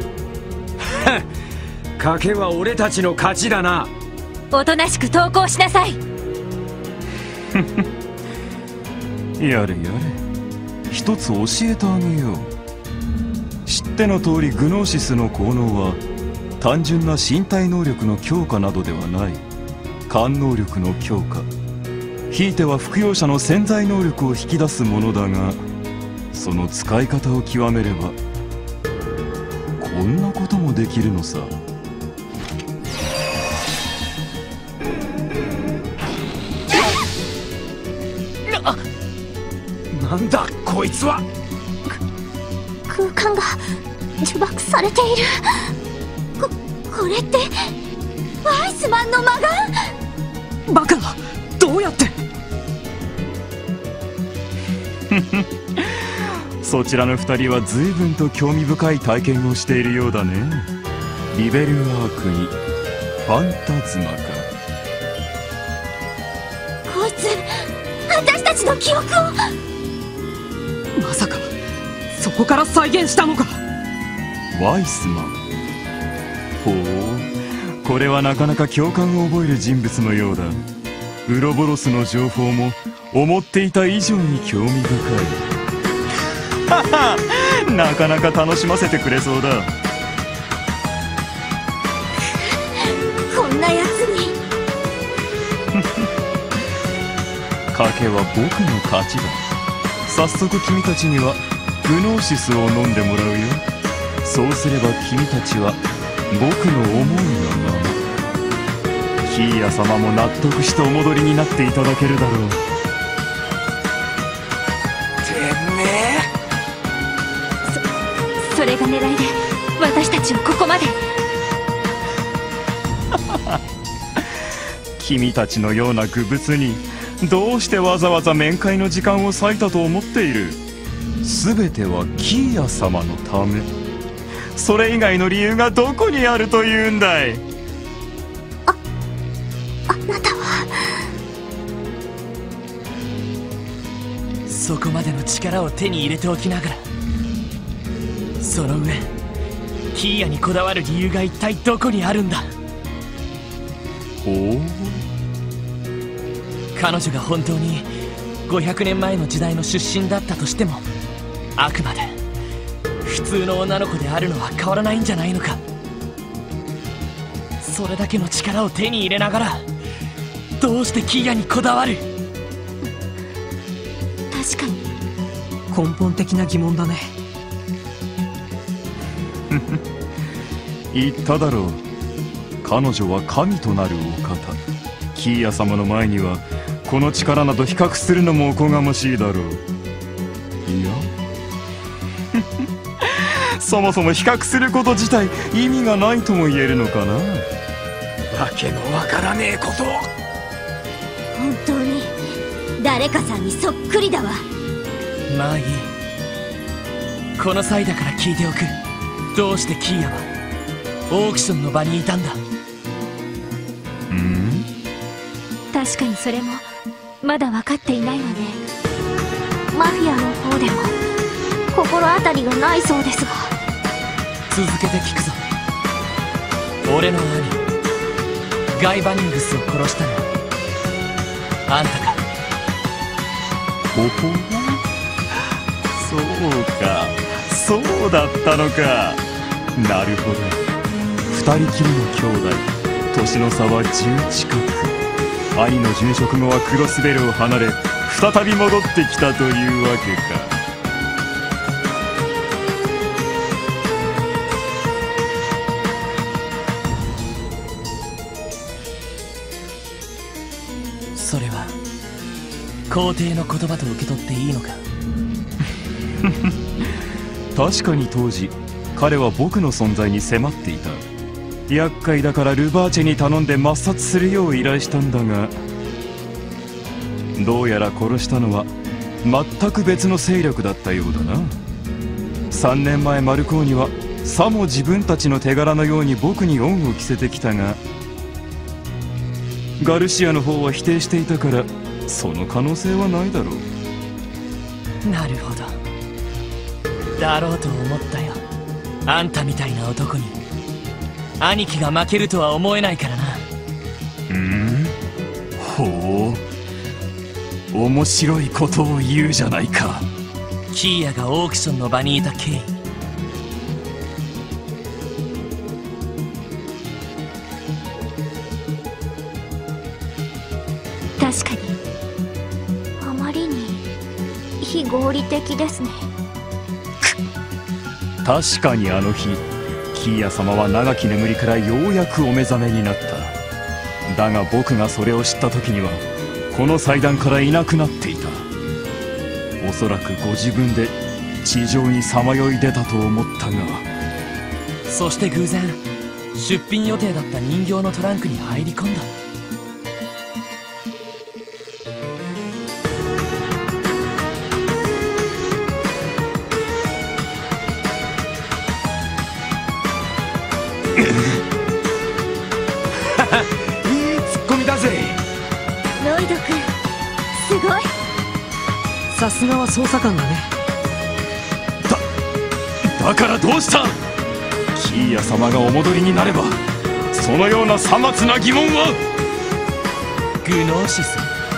賭けは俺たちの勝ちだな。 おとなしく投降しなさい。 やれやれ、一つ教えてあげよう。知っての通りグノーシスの効能は単純な身体能力の強化などではない。感能力の強化、ひいては服用者の潜在能力を引き出すものだが、その使い方を極めればこんなこともできるのさ。 なんだこいつは。 空間が呪縛されている。ここれってワイスマンの魔眼。 バカな、どうやって。 そちらの二人は随分と興味深い体験をしているようだね。リベルアークにファンタズマか。 こいつ私たちの記憶を。 まさかそこから再現したのか。 ワイスマン。ほう、これはなかなか共感を覚える人物のようだ。ウロボロスの情報も思っていた以上に興味深い。はは、なかなか楽しませてくれそうだ。 こんなやつに賭けは僕の勝ちだ。早速君たちにはグノーシスを飲んでもらうよ。そうすれば君たちは僕の思いのまま、キーヤ様も納得してお戻りになっていただけるだろう。 てめえ、 そそれが狙いで私たちをここまで。 君たちのような愚物にどうしてわざわざ面会の時間を割いたと思っている。全てはキーヤ様のため。それ以外の理由がどこにあるというんだい。 あなたは。 そこまでの力を手に入れておきながら、その上キーヤにこだわる理由が一体どこにあるんだ。 ほう、 彼女が本当にごひゃくねんまえの時代の出身だったとしても、あくまで普通の女の子であるのは変わらないんじゃないのか。それだけの力を手に入れながらどうしてキーヤにこだわる。 確かに根本的な疑問だね。 言っただろう。彼女は神となるお方。キーヤ様の前にはこの力など比較するのもおこがましいだろう。いやそもそも比較すること自体意味がないとも言えるのかな。 わけのわからねえことを。 本当に誰かさんにそっくりだわ。 まあいい。この際だから聞いておく。どうしてキーヤはオークションの場にいたんだ。 うん、 確かにそれもまだ分かっていないわね。マフィアの方でも心当たりがないそうですが。 続けて聞くぞ。俺の兄ガイ・バニングスを殺したのはあんたか。 ほほそうか、そうだったのか。なるほど、二人きりの兄弟、年の差はじゅう近く。兄の殉職後はクロスベルを離れ再び戻ってきたというわけか。 それは皇帝の言葉と受け取っていいのか。 確かに当時彼は僕の存在に迫っていた。厄介だからルバーチェに頼んで抹殺するよう依頼したんだが、どうやら殺したのは全く別の勢力だったようだな。さんねんまえマルコーニはさも自分たちの手柄のように僕に恩を着せてきたが、ガルシアの方は否定していたから、その可能性はないだろう。 なるほど、だろうと思ったよ。あんたみたいな男に兄貴が負けるとは思えないからな。 うん、ほう、面白いことを言うじゃないか。 キーヤがオークションの場にいた経緯。 確かにあまりに非合理的ですね。 確かにあの日キーヤ様は長き眠りからようやくお目覚めになった。だが僕がそれを知った時にはこの祭壇からいなくなっていた。おそらくご自分で地上にさまよい出たと思ったが、 そして偶然出品予定だった人形のトランクに入り込んだ。 いいツッコミだぜ。 ロイド君すごい。 さすがは捜査官だね。 ただからどうした？キーヤ様がお戻りになればそのようなさまつな疑問は。 グノーシス、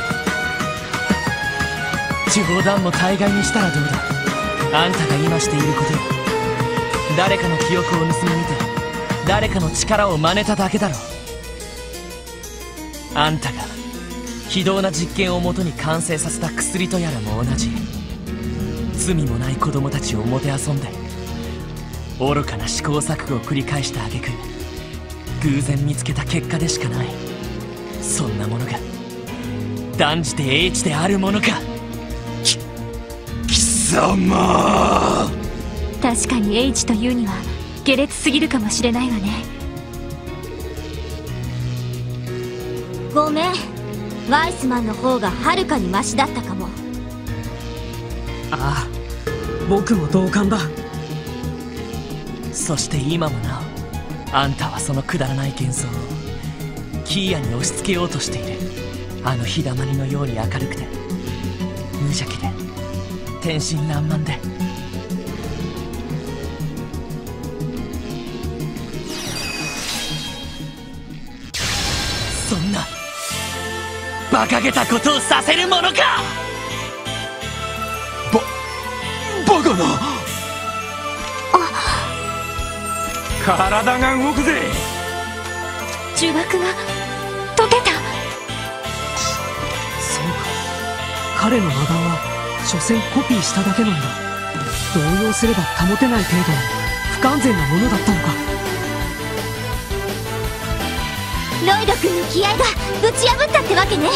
冗談も大概にしたらどうだ。あんたが今していることよ、誰かの記憶を盗み見て誰かの力を真似ただけだろう。あんたが非道な実験をもとに完成させた薬とやらも同じ。罪もない子供たちをもてあそんで愚かな試行錯誤を繰り返した挙句偶然見つけた結果でしかない。そんなものが断じて英知であるものか。 き貴様。 確かに英知というには下劣すぎるかもしれないわね。ごめん、ワイスマンの方がはるかにマシだったかも。 ああ、僕も同感だ。 そして今もなおあんたはそのくだらない幻想をキーヤに押し付けようとしている。あの日だまりのように明るくて無邪気で天真爛漫で。そんな馬鹿げたことをさせるものか。 バカな。 体が動くぜ。 呪縛が解けた。 そうか、彼の魔眼は所詮コピーしただけなんだ。動揺すれば保てない程度の不完全なものだったのか。 ロイド君の気合がぶち破ったってわけね。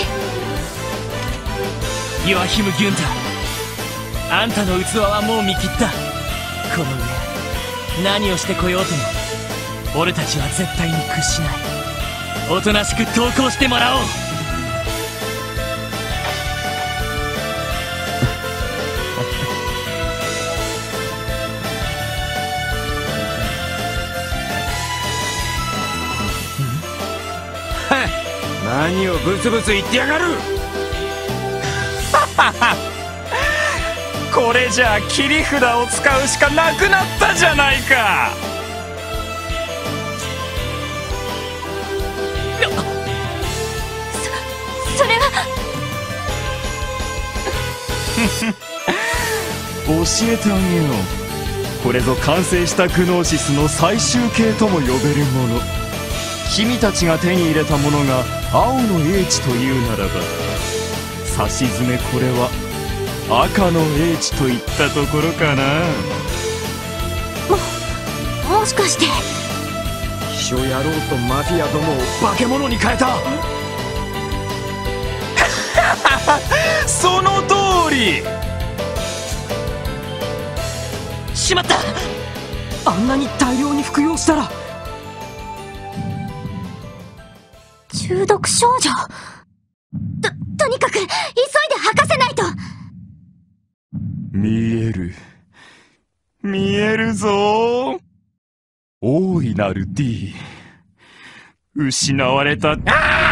ヨアヒム・ギュンター、あんたの器はもう見切った。この上何をしてこようとも俺たちは絶対に屈しない。おとなしく投降してもらおう。 何をブツブツ言ってやがる。 これじゃあ切り札を使うしかなくなったじゃないか。 そそれは教えてあげよう。これぞ完成したグノーシスの最終形とも呼べるもの。君たちが手に入れたものが青の英知というならば、さしずめこれは赤の英知といったところかな。 ももしかして秘書野郎とマフィアどもを化け物に変えた。 その通り。 しまった。 あんなに大量に服用したら。 中毒症状。ととにかく急いで吐かせないと。 見える見えるぞ。大いなる D、 失われた。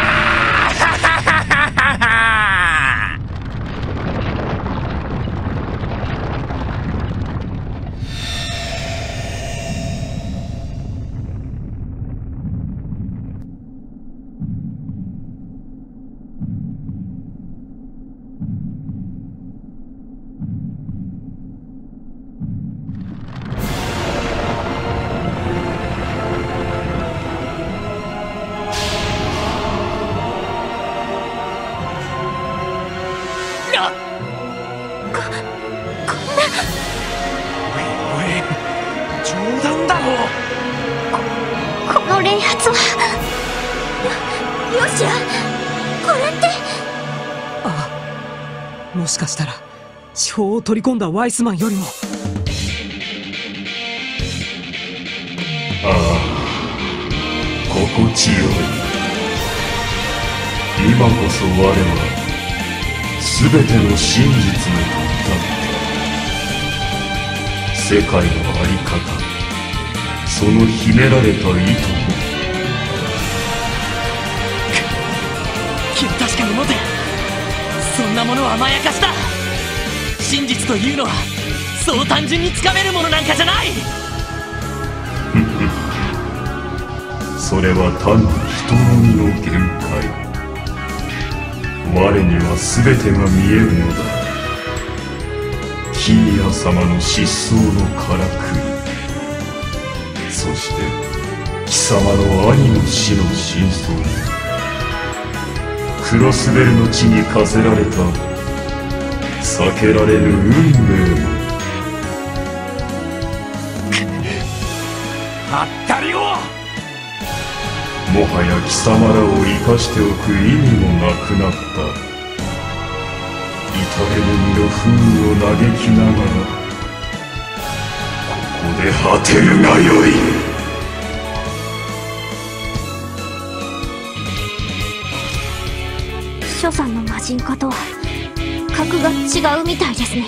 もしかしたら地方を取り込んだワイスマンよりも。 ああ、心地よい。今こそ我は全ての真実の突端、世界の在り方、その秘められた意図を。 君確かに持て。そんなものはまやかしだ。真実というのはそう単純につかめるものなんかじゃない。 それは単に人の身の限界。我には全てが見えるのだ。キミヤ様の失踪のからくり、そして貴様の兄の死の真相、クロスベルの地に課せられた避けられぬ運命も。 はったりを。 もはや貴様らを生かしておく意味もなくなった。至れぬ身の不運を嘆きながらここで果てるがよい。 諸さんの魔人化とは格が違うみたいですね。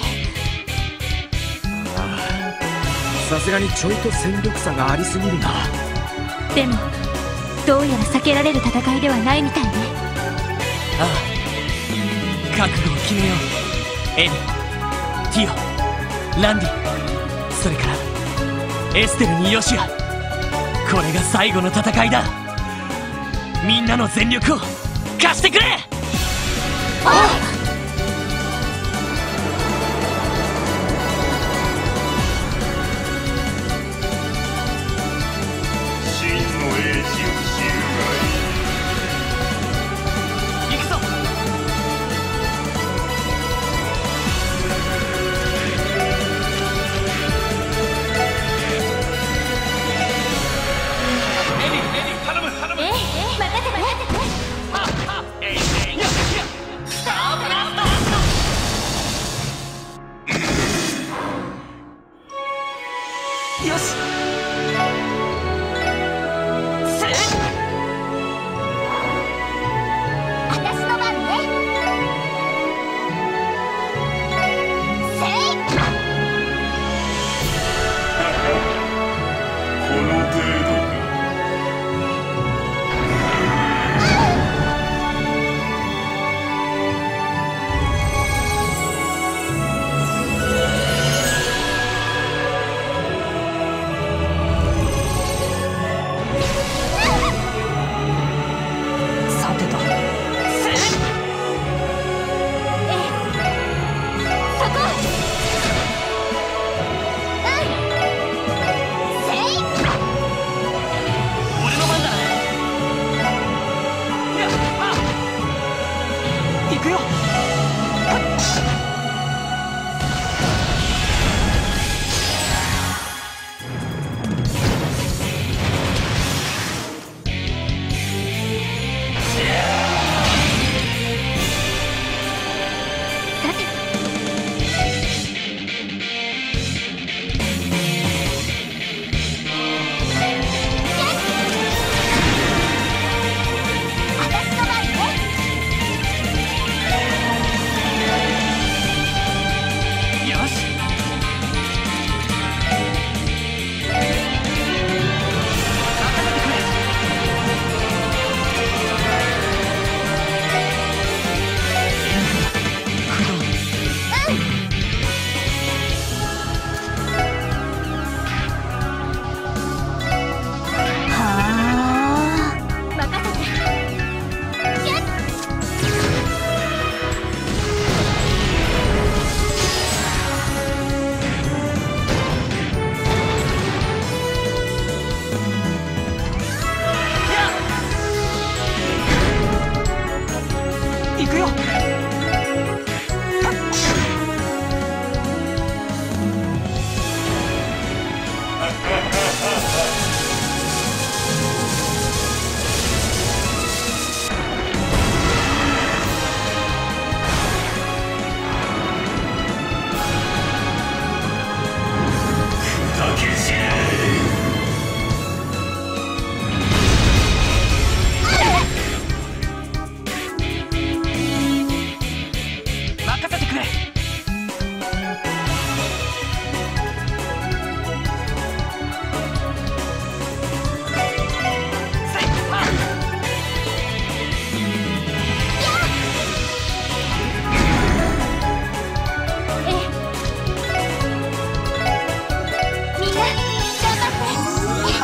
さすがにちょいと戦力差がありすぎるな。 でもどうやら避けられる戦いではないみたいね。 ああ、覚悟を決めよう。エミ、ティオ、ランディ、それからエステルにヨシア。これが最後の戦いだ。みんなの全力を貸してくれ。 あっ、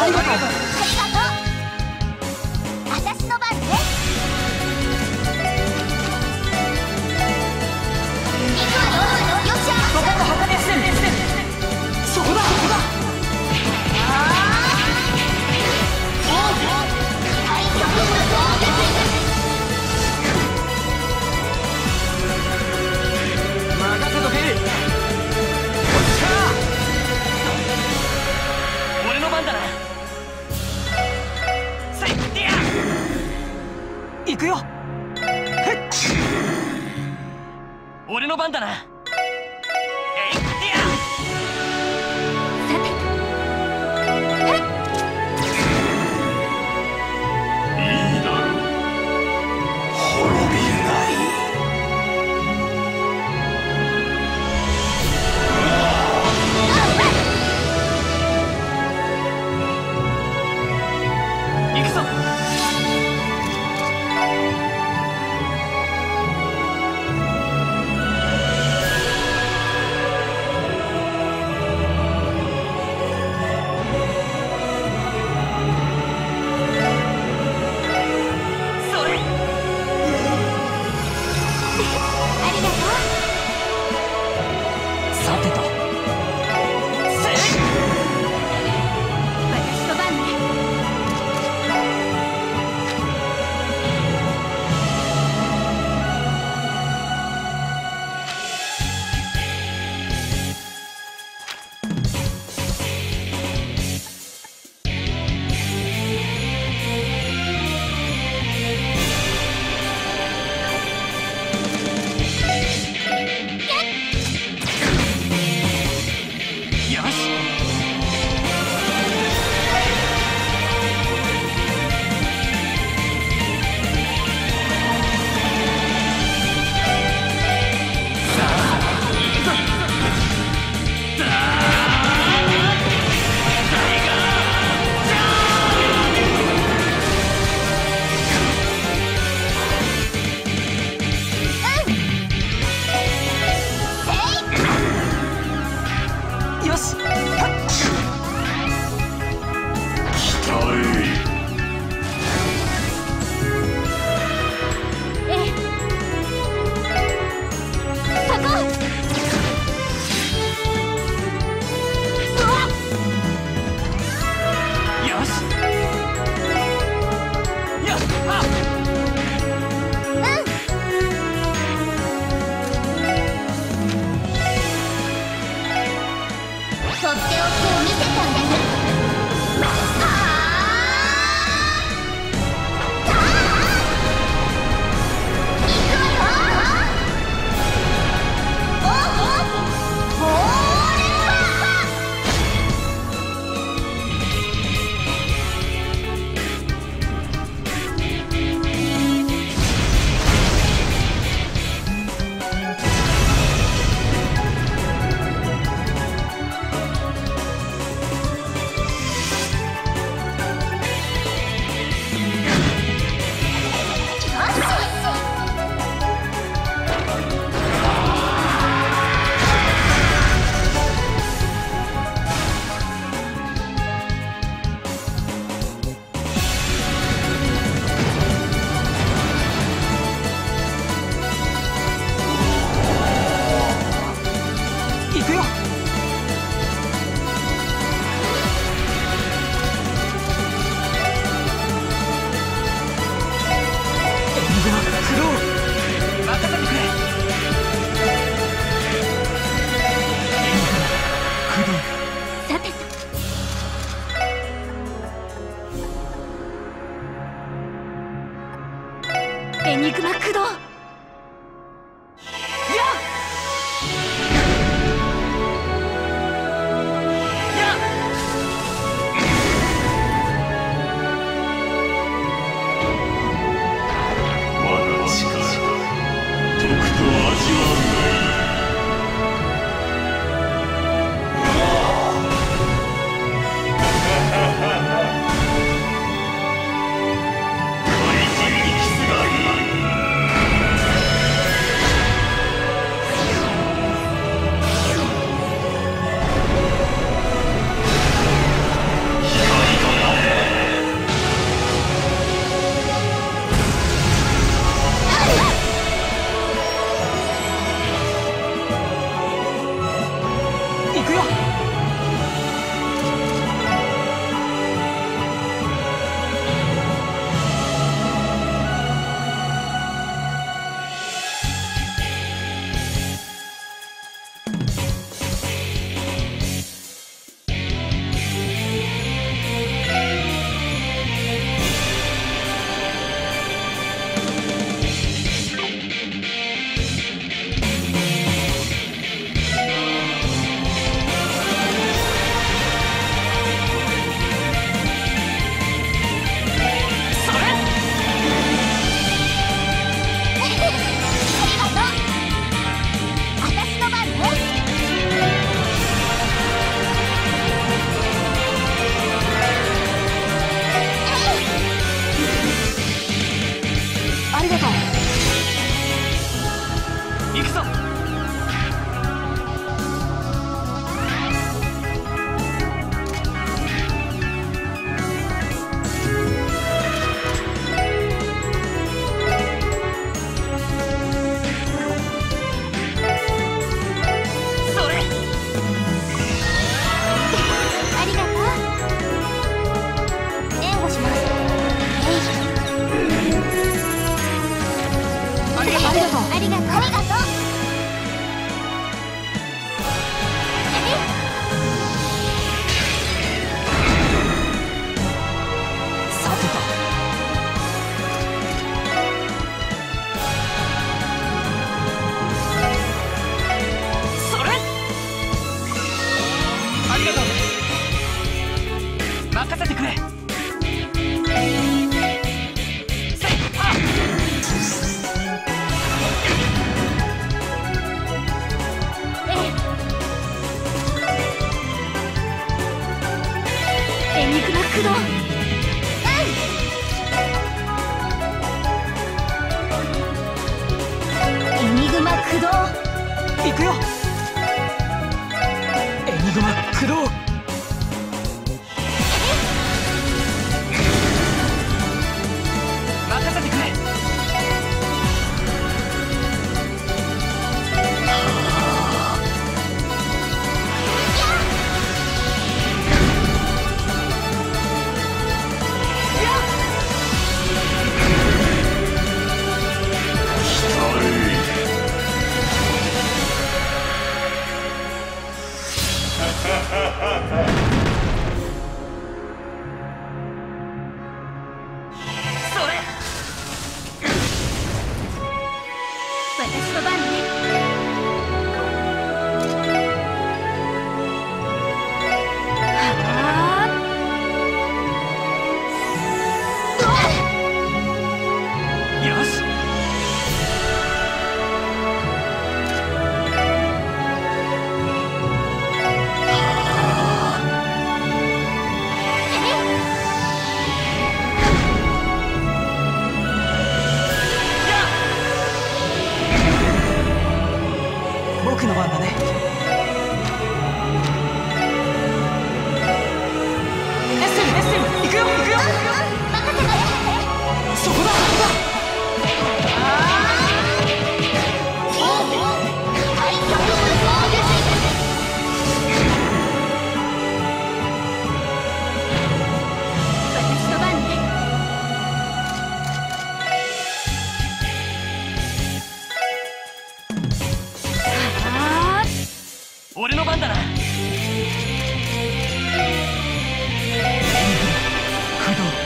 ありがとう。私の番ね。行くわよ。よっしゃ。そこの墓です。そこだそこだ。 任せとけ。俺の番だな。せいや行くよ。 俺の番だな。えいやさていいだろう。滅びるがいい。 行くぞ。 エニグマ駆動。 こいつにキスがいい。 駆動。エニグマ駆動。 行くよ。エニグマ駆動。任せてくれ。 私の番ね。 僕の番だね。エッセルエッセル行くよ行くよ。そこだそこだ。 私の番ね。 俺の番だな。 駆動。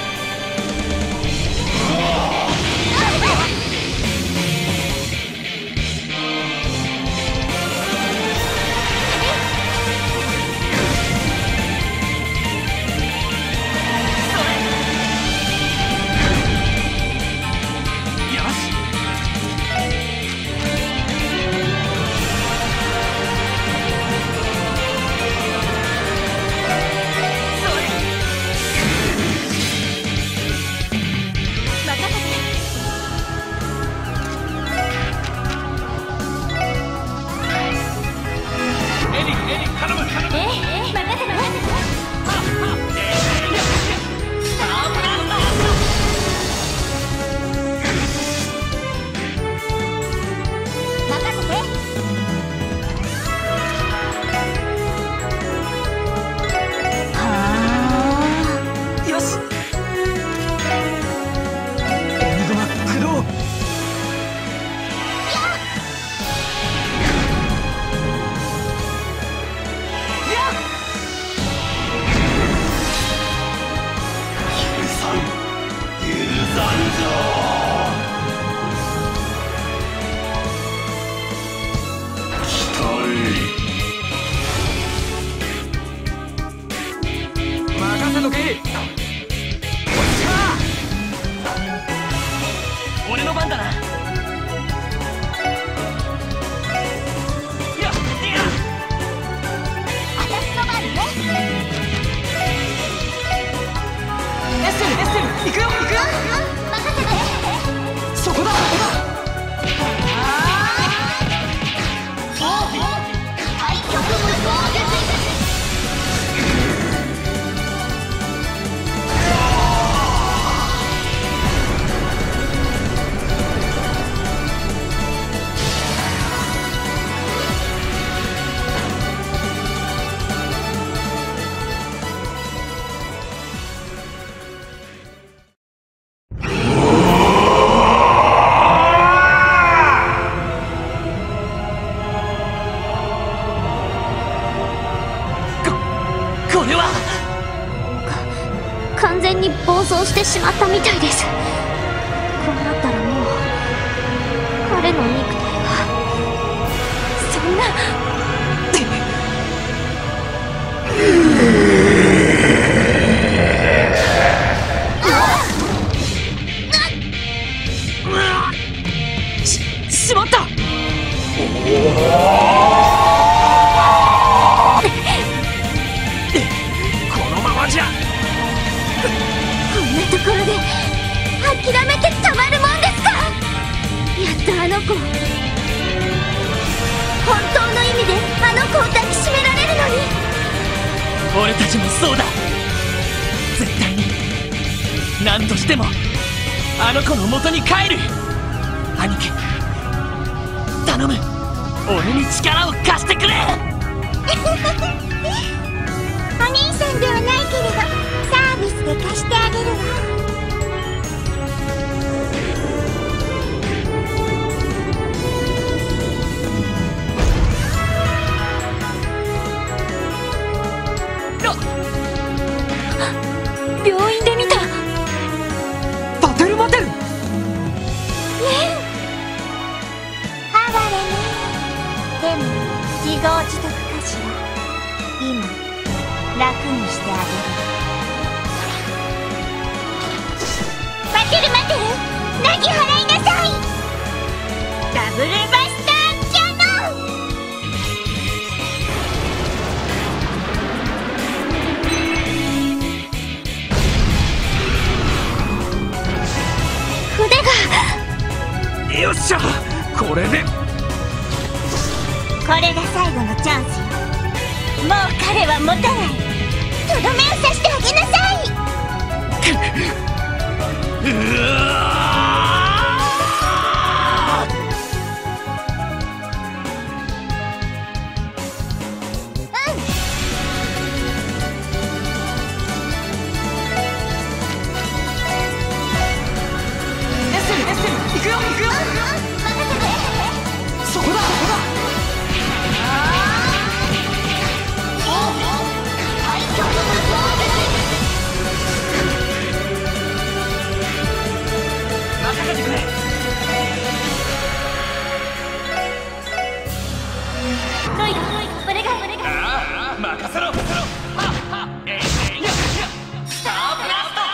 俺の番だな。 私の番ね。 エッセルエッセル行くよ行くよ。 任せて。 そこだそこだ。 対極無双術。 これは完全に暴走してしまったみたいです。こうなったらもう彼の肉体はそんなし、しまった。このままじゃ諦めてたまるもんですか。やっとあの子、本当の意味であの子を抱きしめられるのに。 俺たちもそうだ。絶対に何としてもあの子の元に帰る。兄貴、頼む。俺に力を貸してくれ。 お兄さんではないけれどサービスで貸してあげるわ。 病院で見た。 バテルマテル。 ねえ、哀れね。でも自業自得かしら。今楽にしてあげる。待てる待てる、なぎ払いなさい。ダブルバスターキャノン。腕が。 よっしゃ、これで。 これが最後のチャンスよ。もう彼は持たない。とどめを刺してあげなさい。 うわレッスンレッスン、行くよ行くよ。 任せて。 そこだそこだ。 任せてくれ。 ロイド、お願いお願い。 ああ、任せろ任せろ。はっはっ、えいえいやスターブラスト。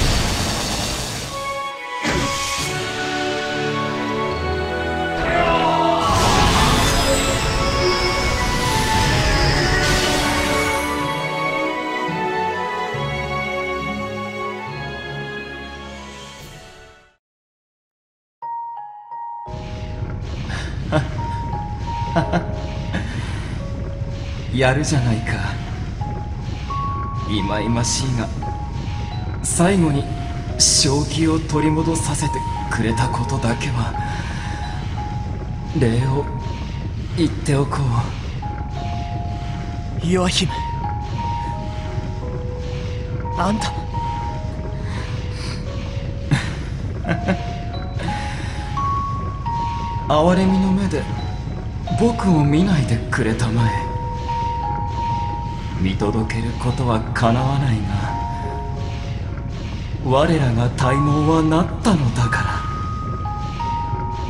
やるじゃないか。いまいましいが最後に正気を取り戻させてくれたことだけは礼を言っておこう。ヨアヒム、あんた哀れみの目で僕を見ないでくれたまえ。見届けることはかなわないが我らが大門はなったのだから。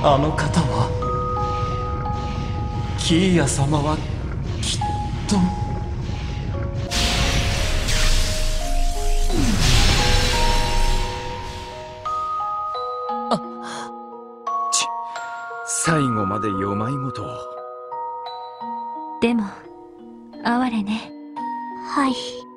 あの方はキーヤ様はきっとち最後までよまいごとを。 でも哀れね。 はい。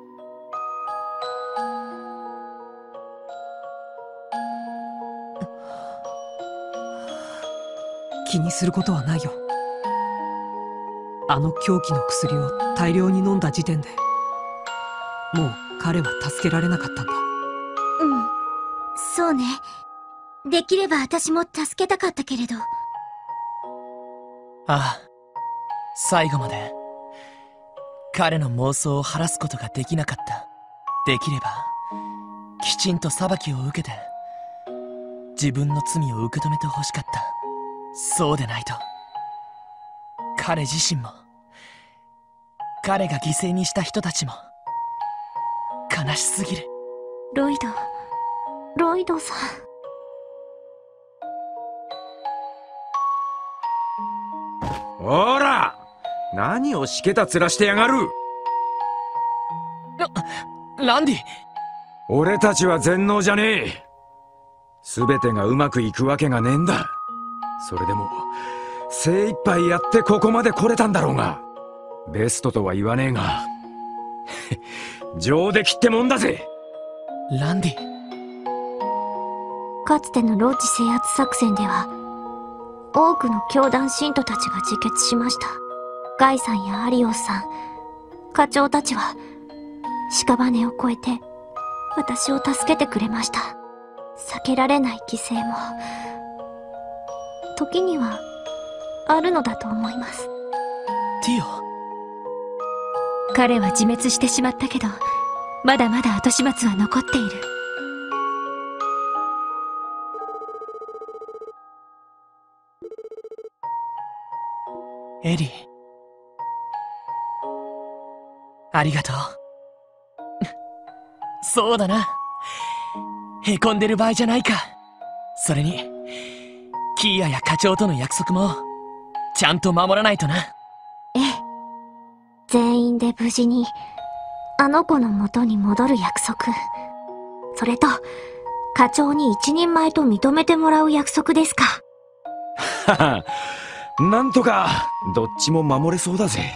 気にすることはないよ。あの狂気の薬を大量に飲んだ時点でもう彼は助けられなかったんだ。 うん、そうね。できれば私も助けたかったけれど。 ああ、最後まで彼の妄想を晴らすことができなかった。できればきちんと裁きを受けて自分の罪を受け止めてほしかった。そうでないと彼自身も彼が犠牲にした人たちも悲しすぎる。 ロイド、ロイドさん。 ほら、何をしけた面してやがる。 ラ、ランディ。 俺たちは全能じゃねえ。全てがうまくいくわけがねえんだ。それでも精一杯やってここまで来れたんだろうが、ベストとは言わねえが上出来ってもんだぜ。 ランディ、 かつてのロッジ制圧作戦では、多くの教団信徒たちが自決しました。ガイさんやアリオスさん、課長たちは、屍を越えて、私を助けてくれました。避けられない犠牲も、時には、あるのだと思います。 ティオ。 彼は自滅してしまったけど、まだまだ後始末は残っている。 エリー。ありがとう。そうだな。へこんでる場合じゃないか。それに、キーヤや課長との約束も、ちゃんと守らないとな。 ええ。全員で無事に、あの子の元に戻る約束。それと、課長に一人前と認めてもらう約束ですか。 はは、なんとか、どっちも守れそうだぜ。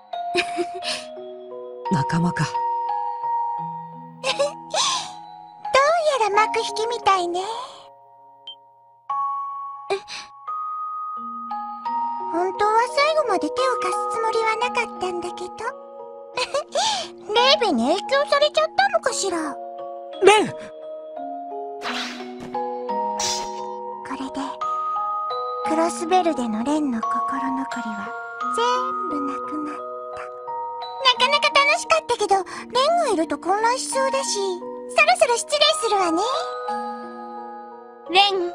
仲間か。 どうやら幕引きみたいね。本当は最後まで手を貸すつもりはなかったんだけど。レイベに影響されちゃったのかしら。 レン！ これで、クロスベルでのレンの心残りは全部なくなった。なかなか楽しかったけど、レンがいると混乱しそうだし、そろそろ失礼するわね。レン。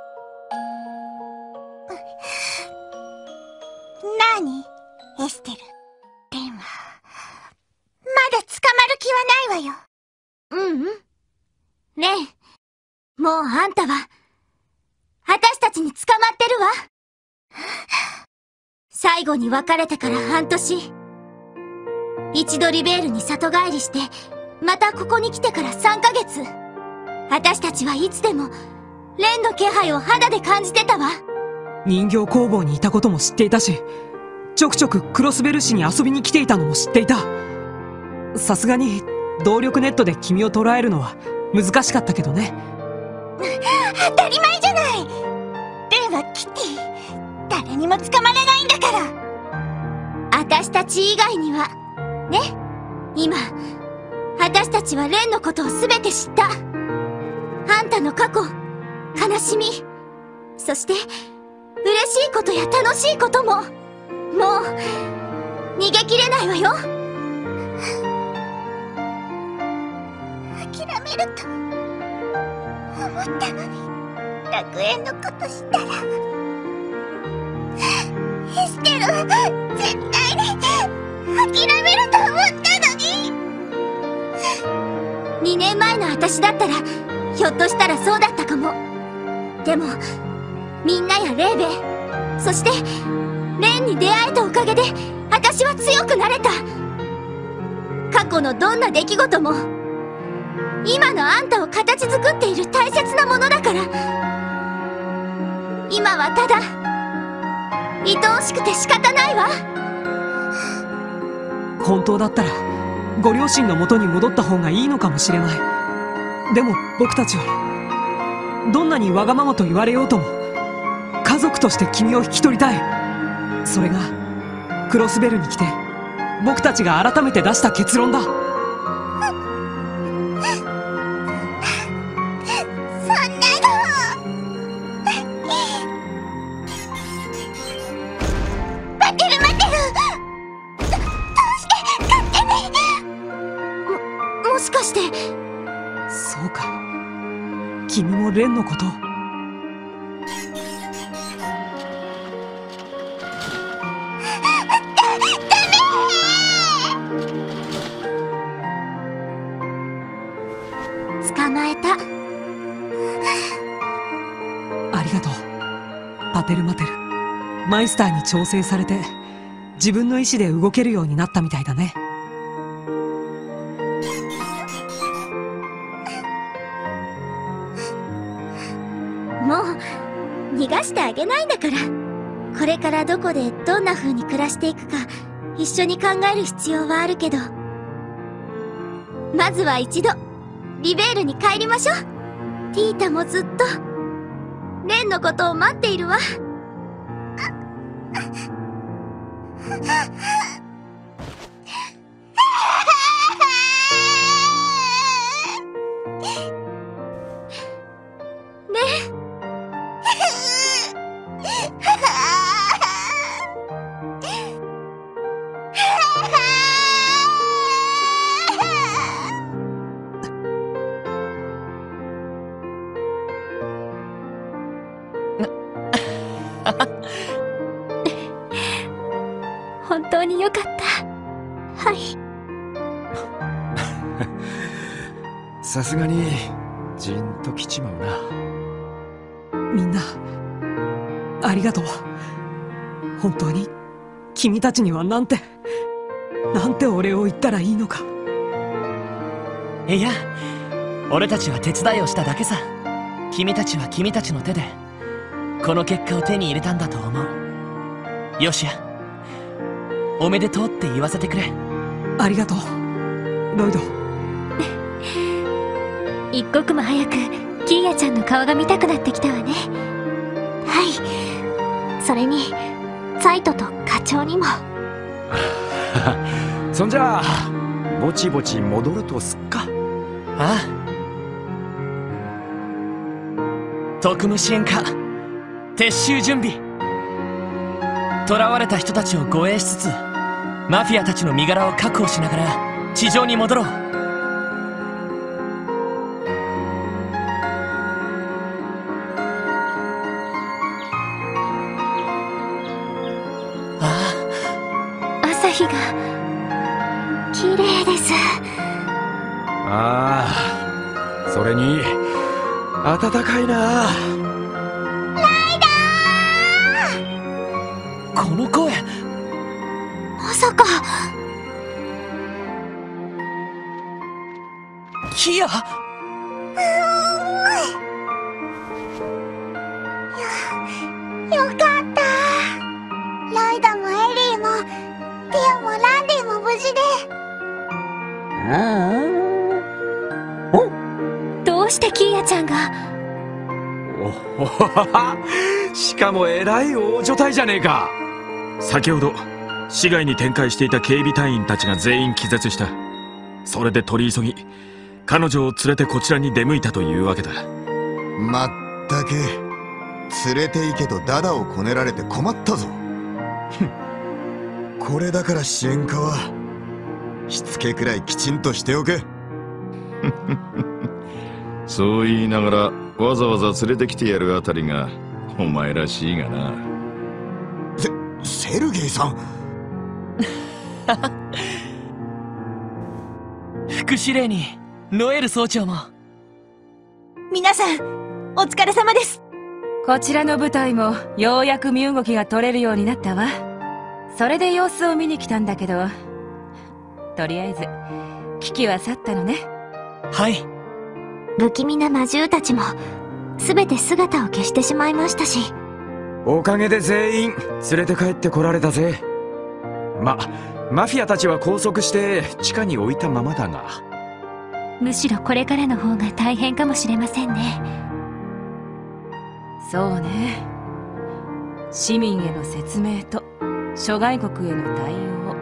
なに、エステル。レンは、まだ捕まる気はないわよ。 ううん。レン、もうあんたは、私たちに捕まってるわ。最後に別れてから半年。一度リベールに里帰りして、またここに来てからさんかげつ。私たちはいつでも、レンの気配を肌で感じてたわ。 人形工房にいたことも知っていたし、ちょくちょくクロスベル市に遊びに来ていたのも知っていた。さすがに動力ネットで君を捉えるのは難しかったけどね。 当たり前じゃない。レンはキティ、誰にも捕まれないんだから。 私たち以外にはね、今私たちはレンのことを全て知った。あんたの過去、悲しみ、そして嬉しいことや楽しいことも、もう逃げきれないわよ。 諦めると思ったのに、楽園のことしたら。エステル、絶対に諦めると思ったのに。 にねんまえの私だったらひょっとしたらそうだったかも。でもみんなやレイベ、そしてレンに出会えたおかげで私は強くなれた。過去のどんな出来事も今のあんたを形作っている大切なものだから。今はただ愛おしくて仕方ないわ。 本当だったらご両親の元に戻った方がいいのかもしれない。でも僕たちはどんなにわがままと言われようとも家族として君を引き取りたい。それがクロスベルに来て僕たちが改めて出した結論だ。 そんなの。待ってる待ってる。ど、どうして勝手に。 も、もしかして。 そうか、君もレンのことを。 捕まえた。 ありがとうパテルマテル。マイスターに調整されて自分の意志で動けるようになったみたいだね。 もう逃がしてあげないんだから。これからどこでどんな風に暮らしていくか一緒に考える必要はあるけど、まずは一度リベールに帰りましょう。 ティータもずっとレンのことを待っているわ。本当によかった。はい。 さすがにじんときちまうな。 みんなありがとう。本当に君たちにはなんてなんてお礼を言ったらいいのか。 いや、俺たちは手伝いをしただけさ。君たちは君たちの手でこの結果を手に入れたんだと思う。よしや、おめでとうって言わせてくれ。 ありがとうロイド。 一刻も早くキーヤちゃんの顔が見たくなってきたわね。はい、それにサイトと課長にも。 そんじゃあぼちぼち戻るとすっか。 ああ、特務支援課撤収準備。囚われた人たちを護衛しつつマフィアたちの身柄を確保しながら地上に戻ろう。ああ、朝日が綺麗です。 ああ、それに暖かいな。 この声、 まさかキア。 よ、よかった。ライダもエリーもティアもランディも無事で。 どうしてキーヤちゃんが。 おほほはは、しかもえらい大所帯じゃねえか。 先ほど市外に展開していた警備隊員たちが全員気絶した。それで取り急ぎ彼女を連れてこちらに出向いたというわけだ。 まったく連れて行けとダダをこねられて困ったぞ。これだから支援課はしつけくらいきちんとしておけ。 そう言いながらわざわざ連れてきてやるあたりがお前らしいがな。 セ、セルゲイさん。 副司令にノエル総長も。 皆さんお疲れ様です。こちらの部隊もようやく身動きが取れるようになったわ。それで様子を見に来たんだけど、とりあえず危機は去ったのね。 はい。 不気味な魔獣たちも全て姿を消してしまいましたし。 おかげで全員連れて帰ってこられたぜ。ま、マフィアたちは拘束して地下に置いたままだが、 むしろこれからの方が大変かもしれませんね。 そうね。市民への説明と諸外国への対応。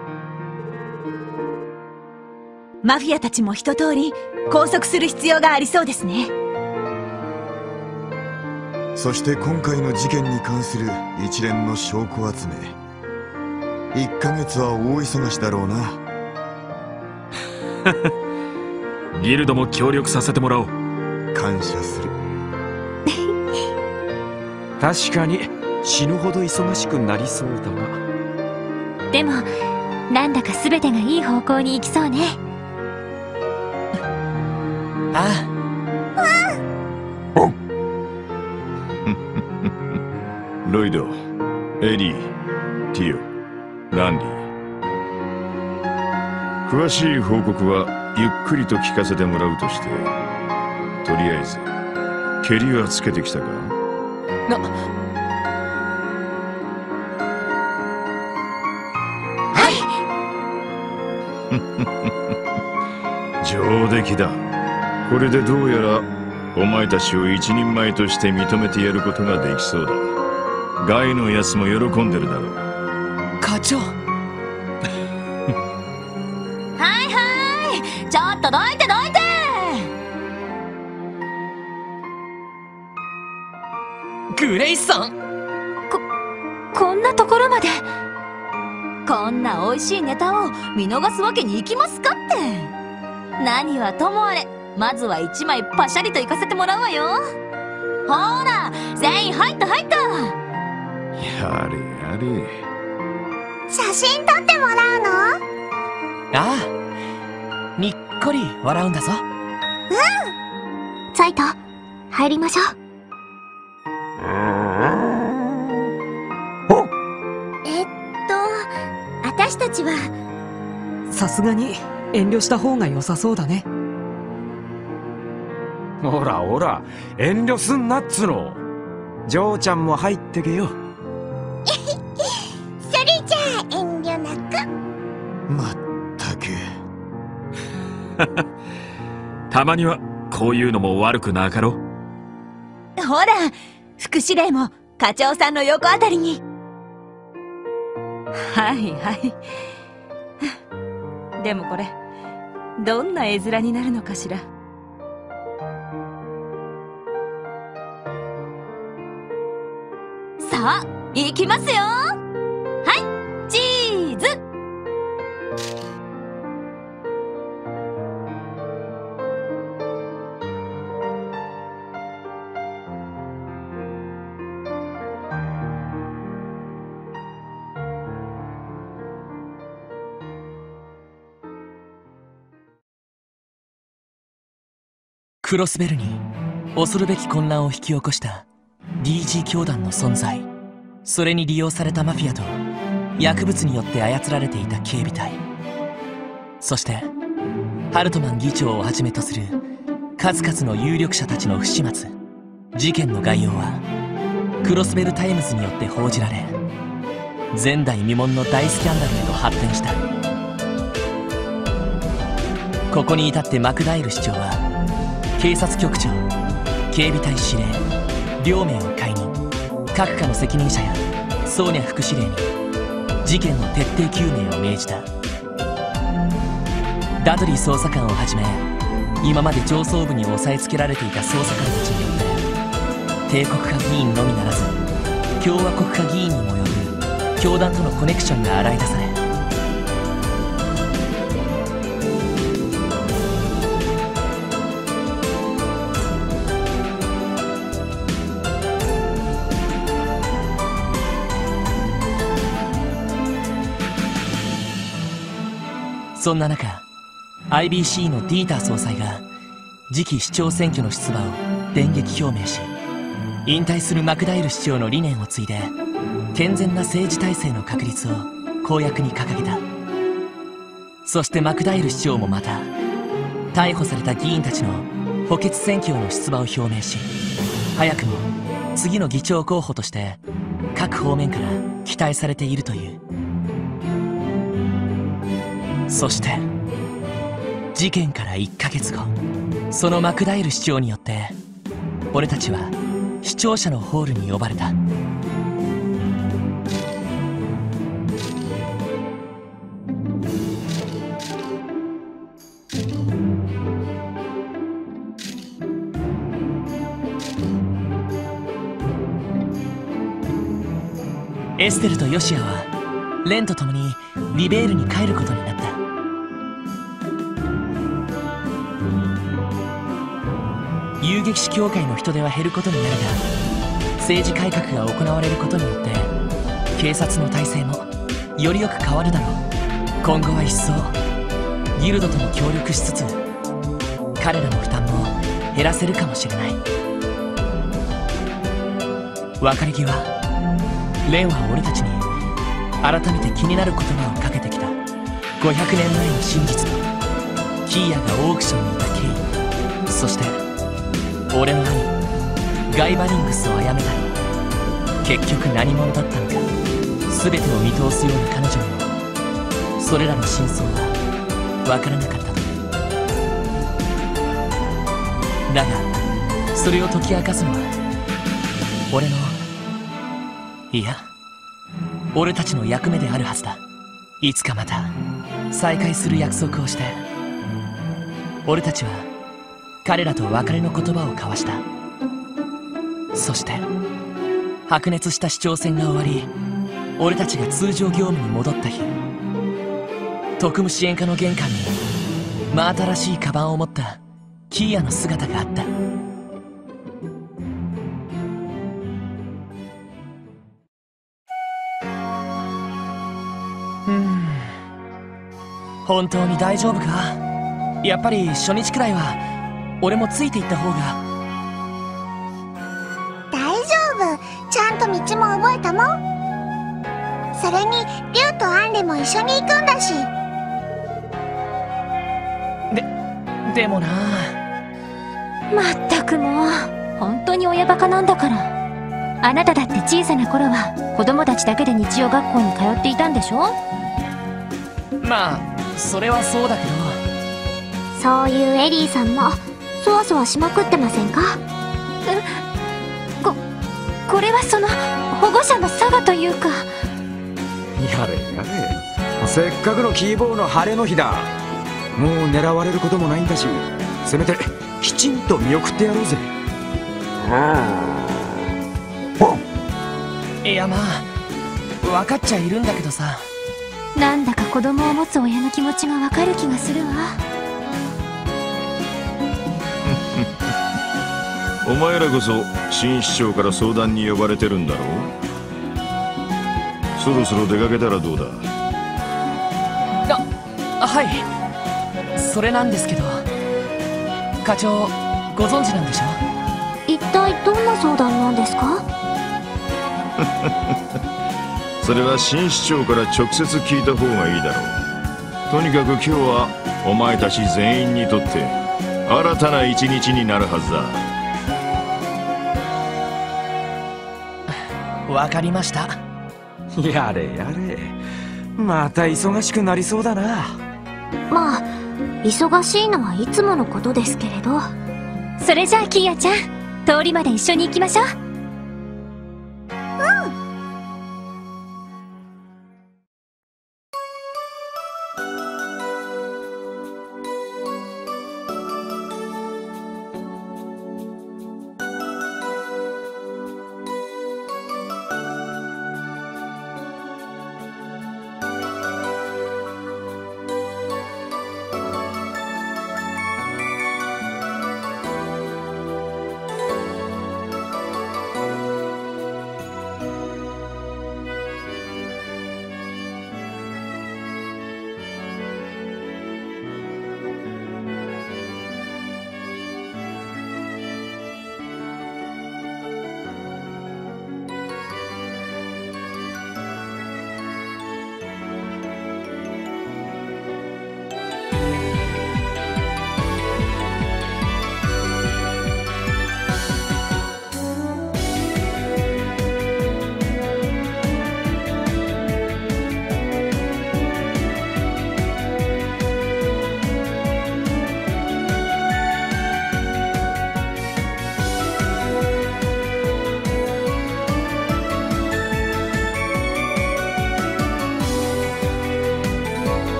マフィアたちも一通り拘束する必要がありそうですね。 そして今回の事件に関する一連の証拠集め、いっかげつは大忙しだろうな。 ギルドも協力させてもらおう。 感謝する。 確かに死ぬほど忙しくなりそうだが、 でもなんだか全てがいい方向に行きそうね。 ああ。ロイド、エリー、ティオ、ランディ。詳しい報告はゆっくりと聞かせてもらうとして、とりあえずケリはつけてきたか？ な、 はい。 上出来だ。これでどうやらお前たちを一人前として認めてやることができそうだ。ガイのやつも喜んでるだろう。 課長。 はいはい、ちょっとどいてどいて。 グレイスさん、 ここんなところまで。こんな美味しいネタを見逃すわけにいきますかって。何はともあれ、まずは一枚パシャリと行かせてもらうわよ。ほら全員入った入った。 やれやれ。 写真撮ってもらうの？ ああ、にっこり笑うんだぞ。 うん。サイト入りましょう。 えっと私たちはさすがに遠慮した方が良さそうだね。 ほらほら、遠慮すんなっつの。ジョーちゃんも入ってけよ。 それじゃあ遠慮なく。 まったくたまにはこういうのも悪くなかろ。 ほら副司令も課長さんの横あたりに。はいはいでもこれどんな絵面になるのかしら。さあ行きますよ。はいチーズ。 クロスベルに恐るべき混乱を引き起こした ディージー 教団の存在、それに利用されたマフィアと薬物によって操られていた警備隊、そしてハルトマン議長をはじめとする数々の有力者たちの不始末。事件の概要はクロスベルタイムズによって報じられ、前代未聞の大スキャンダルへと発展した。ここに至ってマクダイル市長は警察局長、警備隊司令両名を解任、各課の責任者やソーニャ副司令に事件の徹底究明を命じた。ダドリー捜査官をはじめ今まで上層部に押さえつけられていた捜査官たちによって帝国派議員のみならず共和国派議員にも及ぶ教団とのコネクションが洗い出され、そんな中 アイビーシー のディーター総裁が次期市長選挙の出馬を電撃表明し、引退するマクダイル市長の理念を継いで健全な政治体制の確立を公約に掲げた。そしてマクダイル市長もまた逮捕された議員たちの補欠選挙への出馬を表明し、早くも次の議長候補として各方面から期待されているという。そして事件からいっかげつご、そのマクダイル市長によって俺たちは視聴者のホールに呼ばれた。エステルとヨシアはレンと共にリベールに帰ることになった。遊撃士協会の人手は減ることになるが、政治改革が行われることによって警察の体制もよりよく変わるだろう。今後は一層ギルドとも協力しつつ彼らの負担も減らせるかもしれない。別れ際、レンは俺たちに改めて気になる言葉をかけてきた。ごひゃくねんまえの真実とキーヤがオークションにいた経緯、そして俺の兄ガイ・バリングスを殺めたのは結局何者だったのか、全てを見通すような彼女にもそれらの真相は分からなかったという。だがそれを解き明かすのは俺のいや俺たちの役目であるはずだ。いつかまた再会する約束をして、俺たちは彼らと別れの言葉を交わした。そして白熱した市長選が終わり、俺たちが通常業務に戻った日、特務支援課の玄関に真新しいカバンを持ったキーヤの姿があった。うん本当に大丈夫か。やっぱり初日くらいは俺もついていった方が。 大丈夫、ちゃんと道も覚えたもん。それにリュウとアンレも一緒に行くんだし。 ででもな。 まったくもう本当に親バカなんだから。あなただって小さな頃は子供たちだけで日曜学校に通っていたんでしょ。 まあそれはそうだけど、 そういうエリーさんもそわそわしまくってませんか。ここれはその保護者の差がというか。 やれやれ、せっかくのキーボーの晴れの日だ。もう狙われることもないんだし、せめてきちんと見送ってやろうぜ。 いやまあ分かっちゃいるんだけどさ。 なんだか子供を持つ親の気持ちがわかる気がするわ。 お前らこそ新市長から相談に呼ばれてるんだろう。そろそろ出かけたらどうだ。 あはい、それなんですけど、課長ご存知なんでしょ。 一体どんな相談なんですか。 それは新市長から直接聞いた方がいいだろう。とにかく今日はお前たち全員にとって新たな一日になるはずだ。わかりました。 やれやれ、また忙しくなりそうだな。 まあ忙しいのはいつものことですけれど。それじゃあキーヤちゃん、通りまで一緒に行きましょう。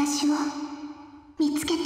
私を見つけて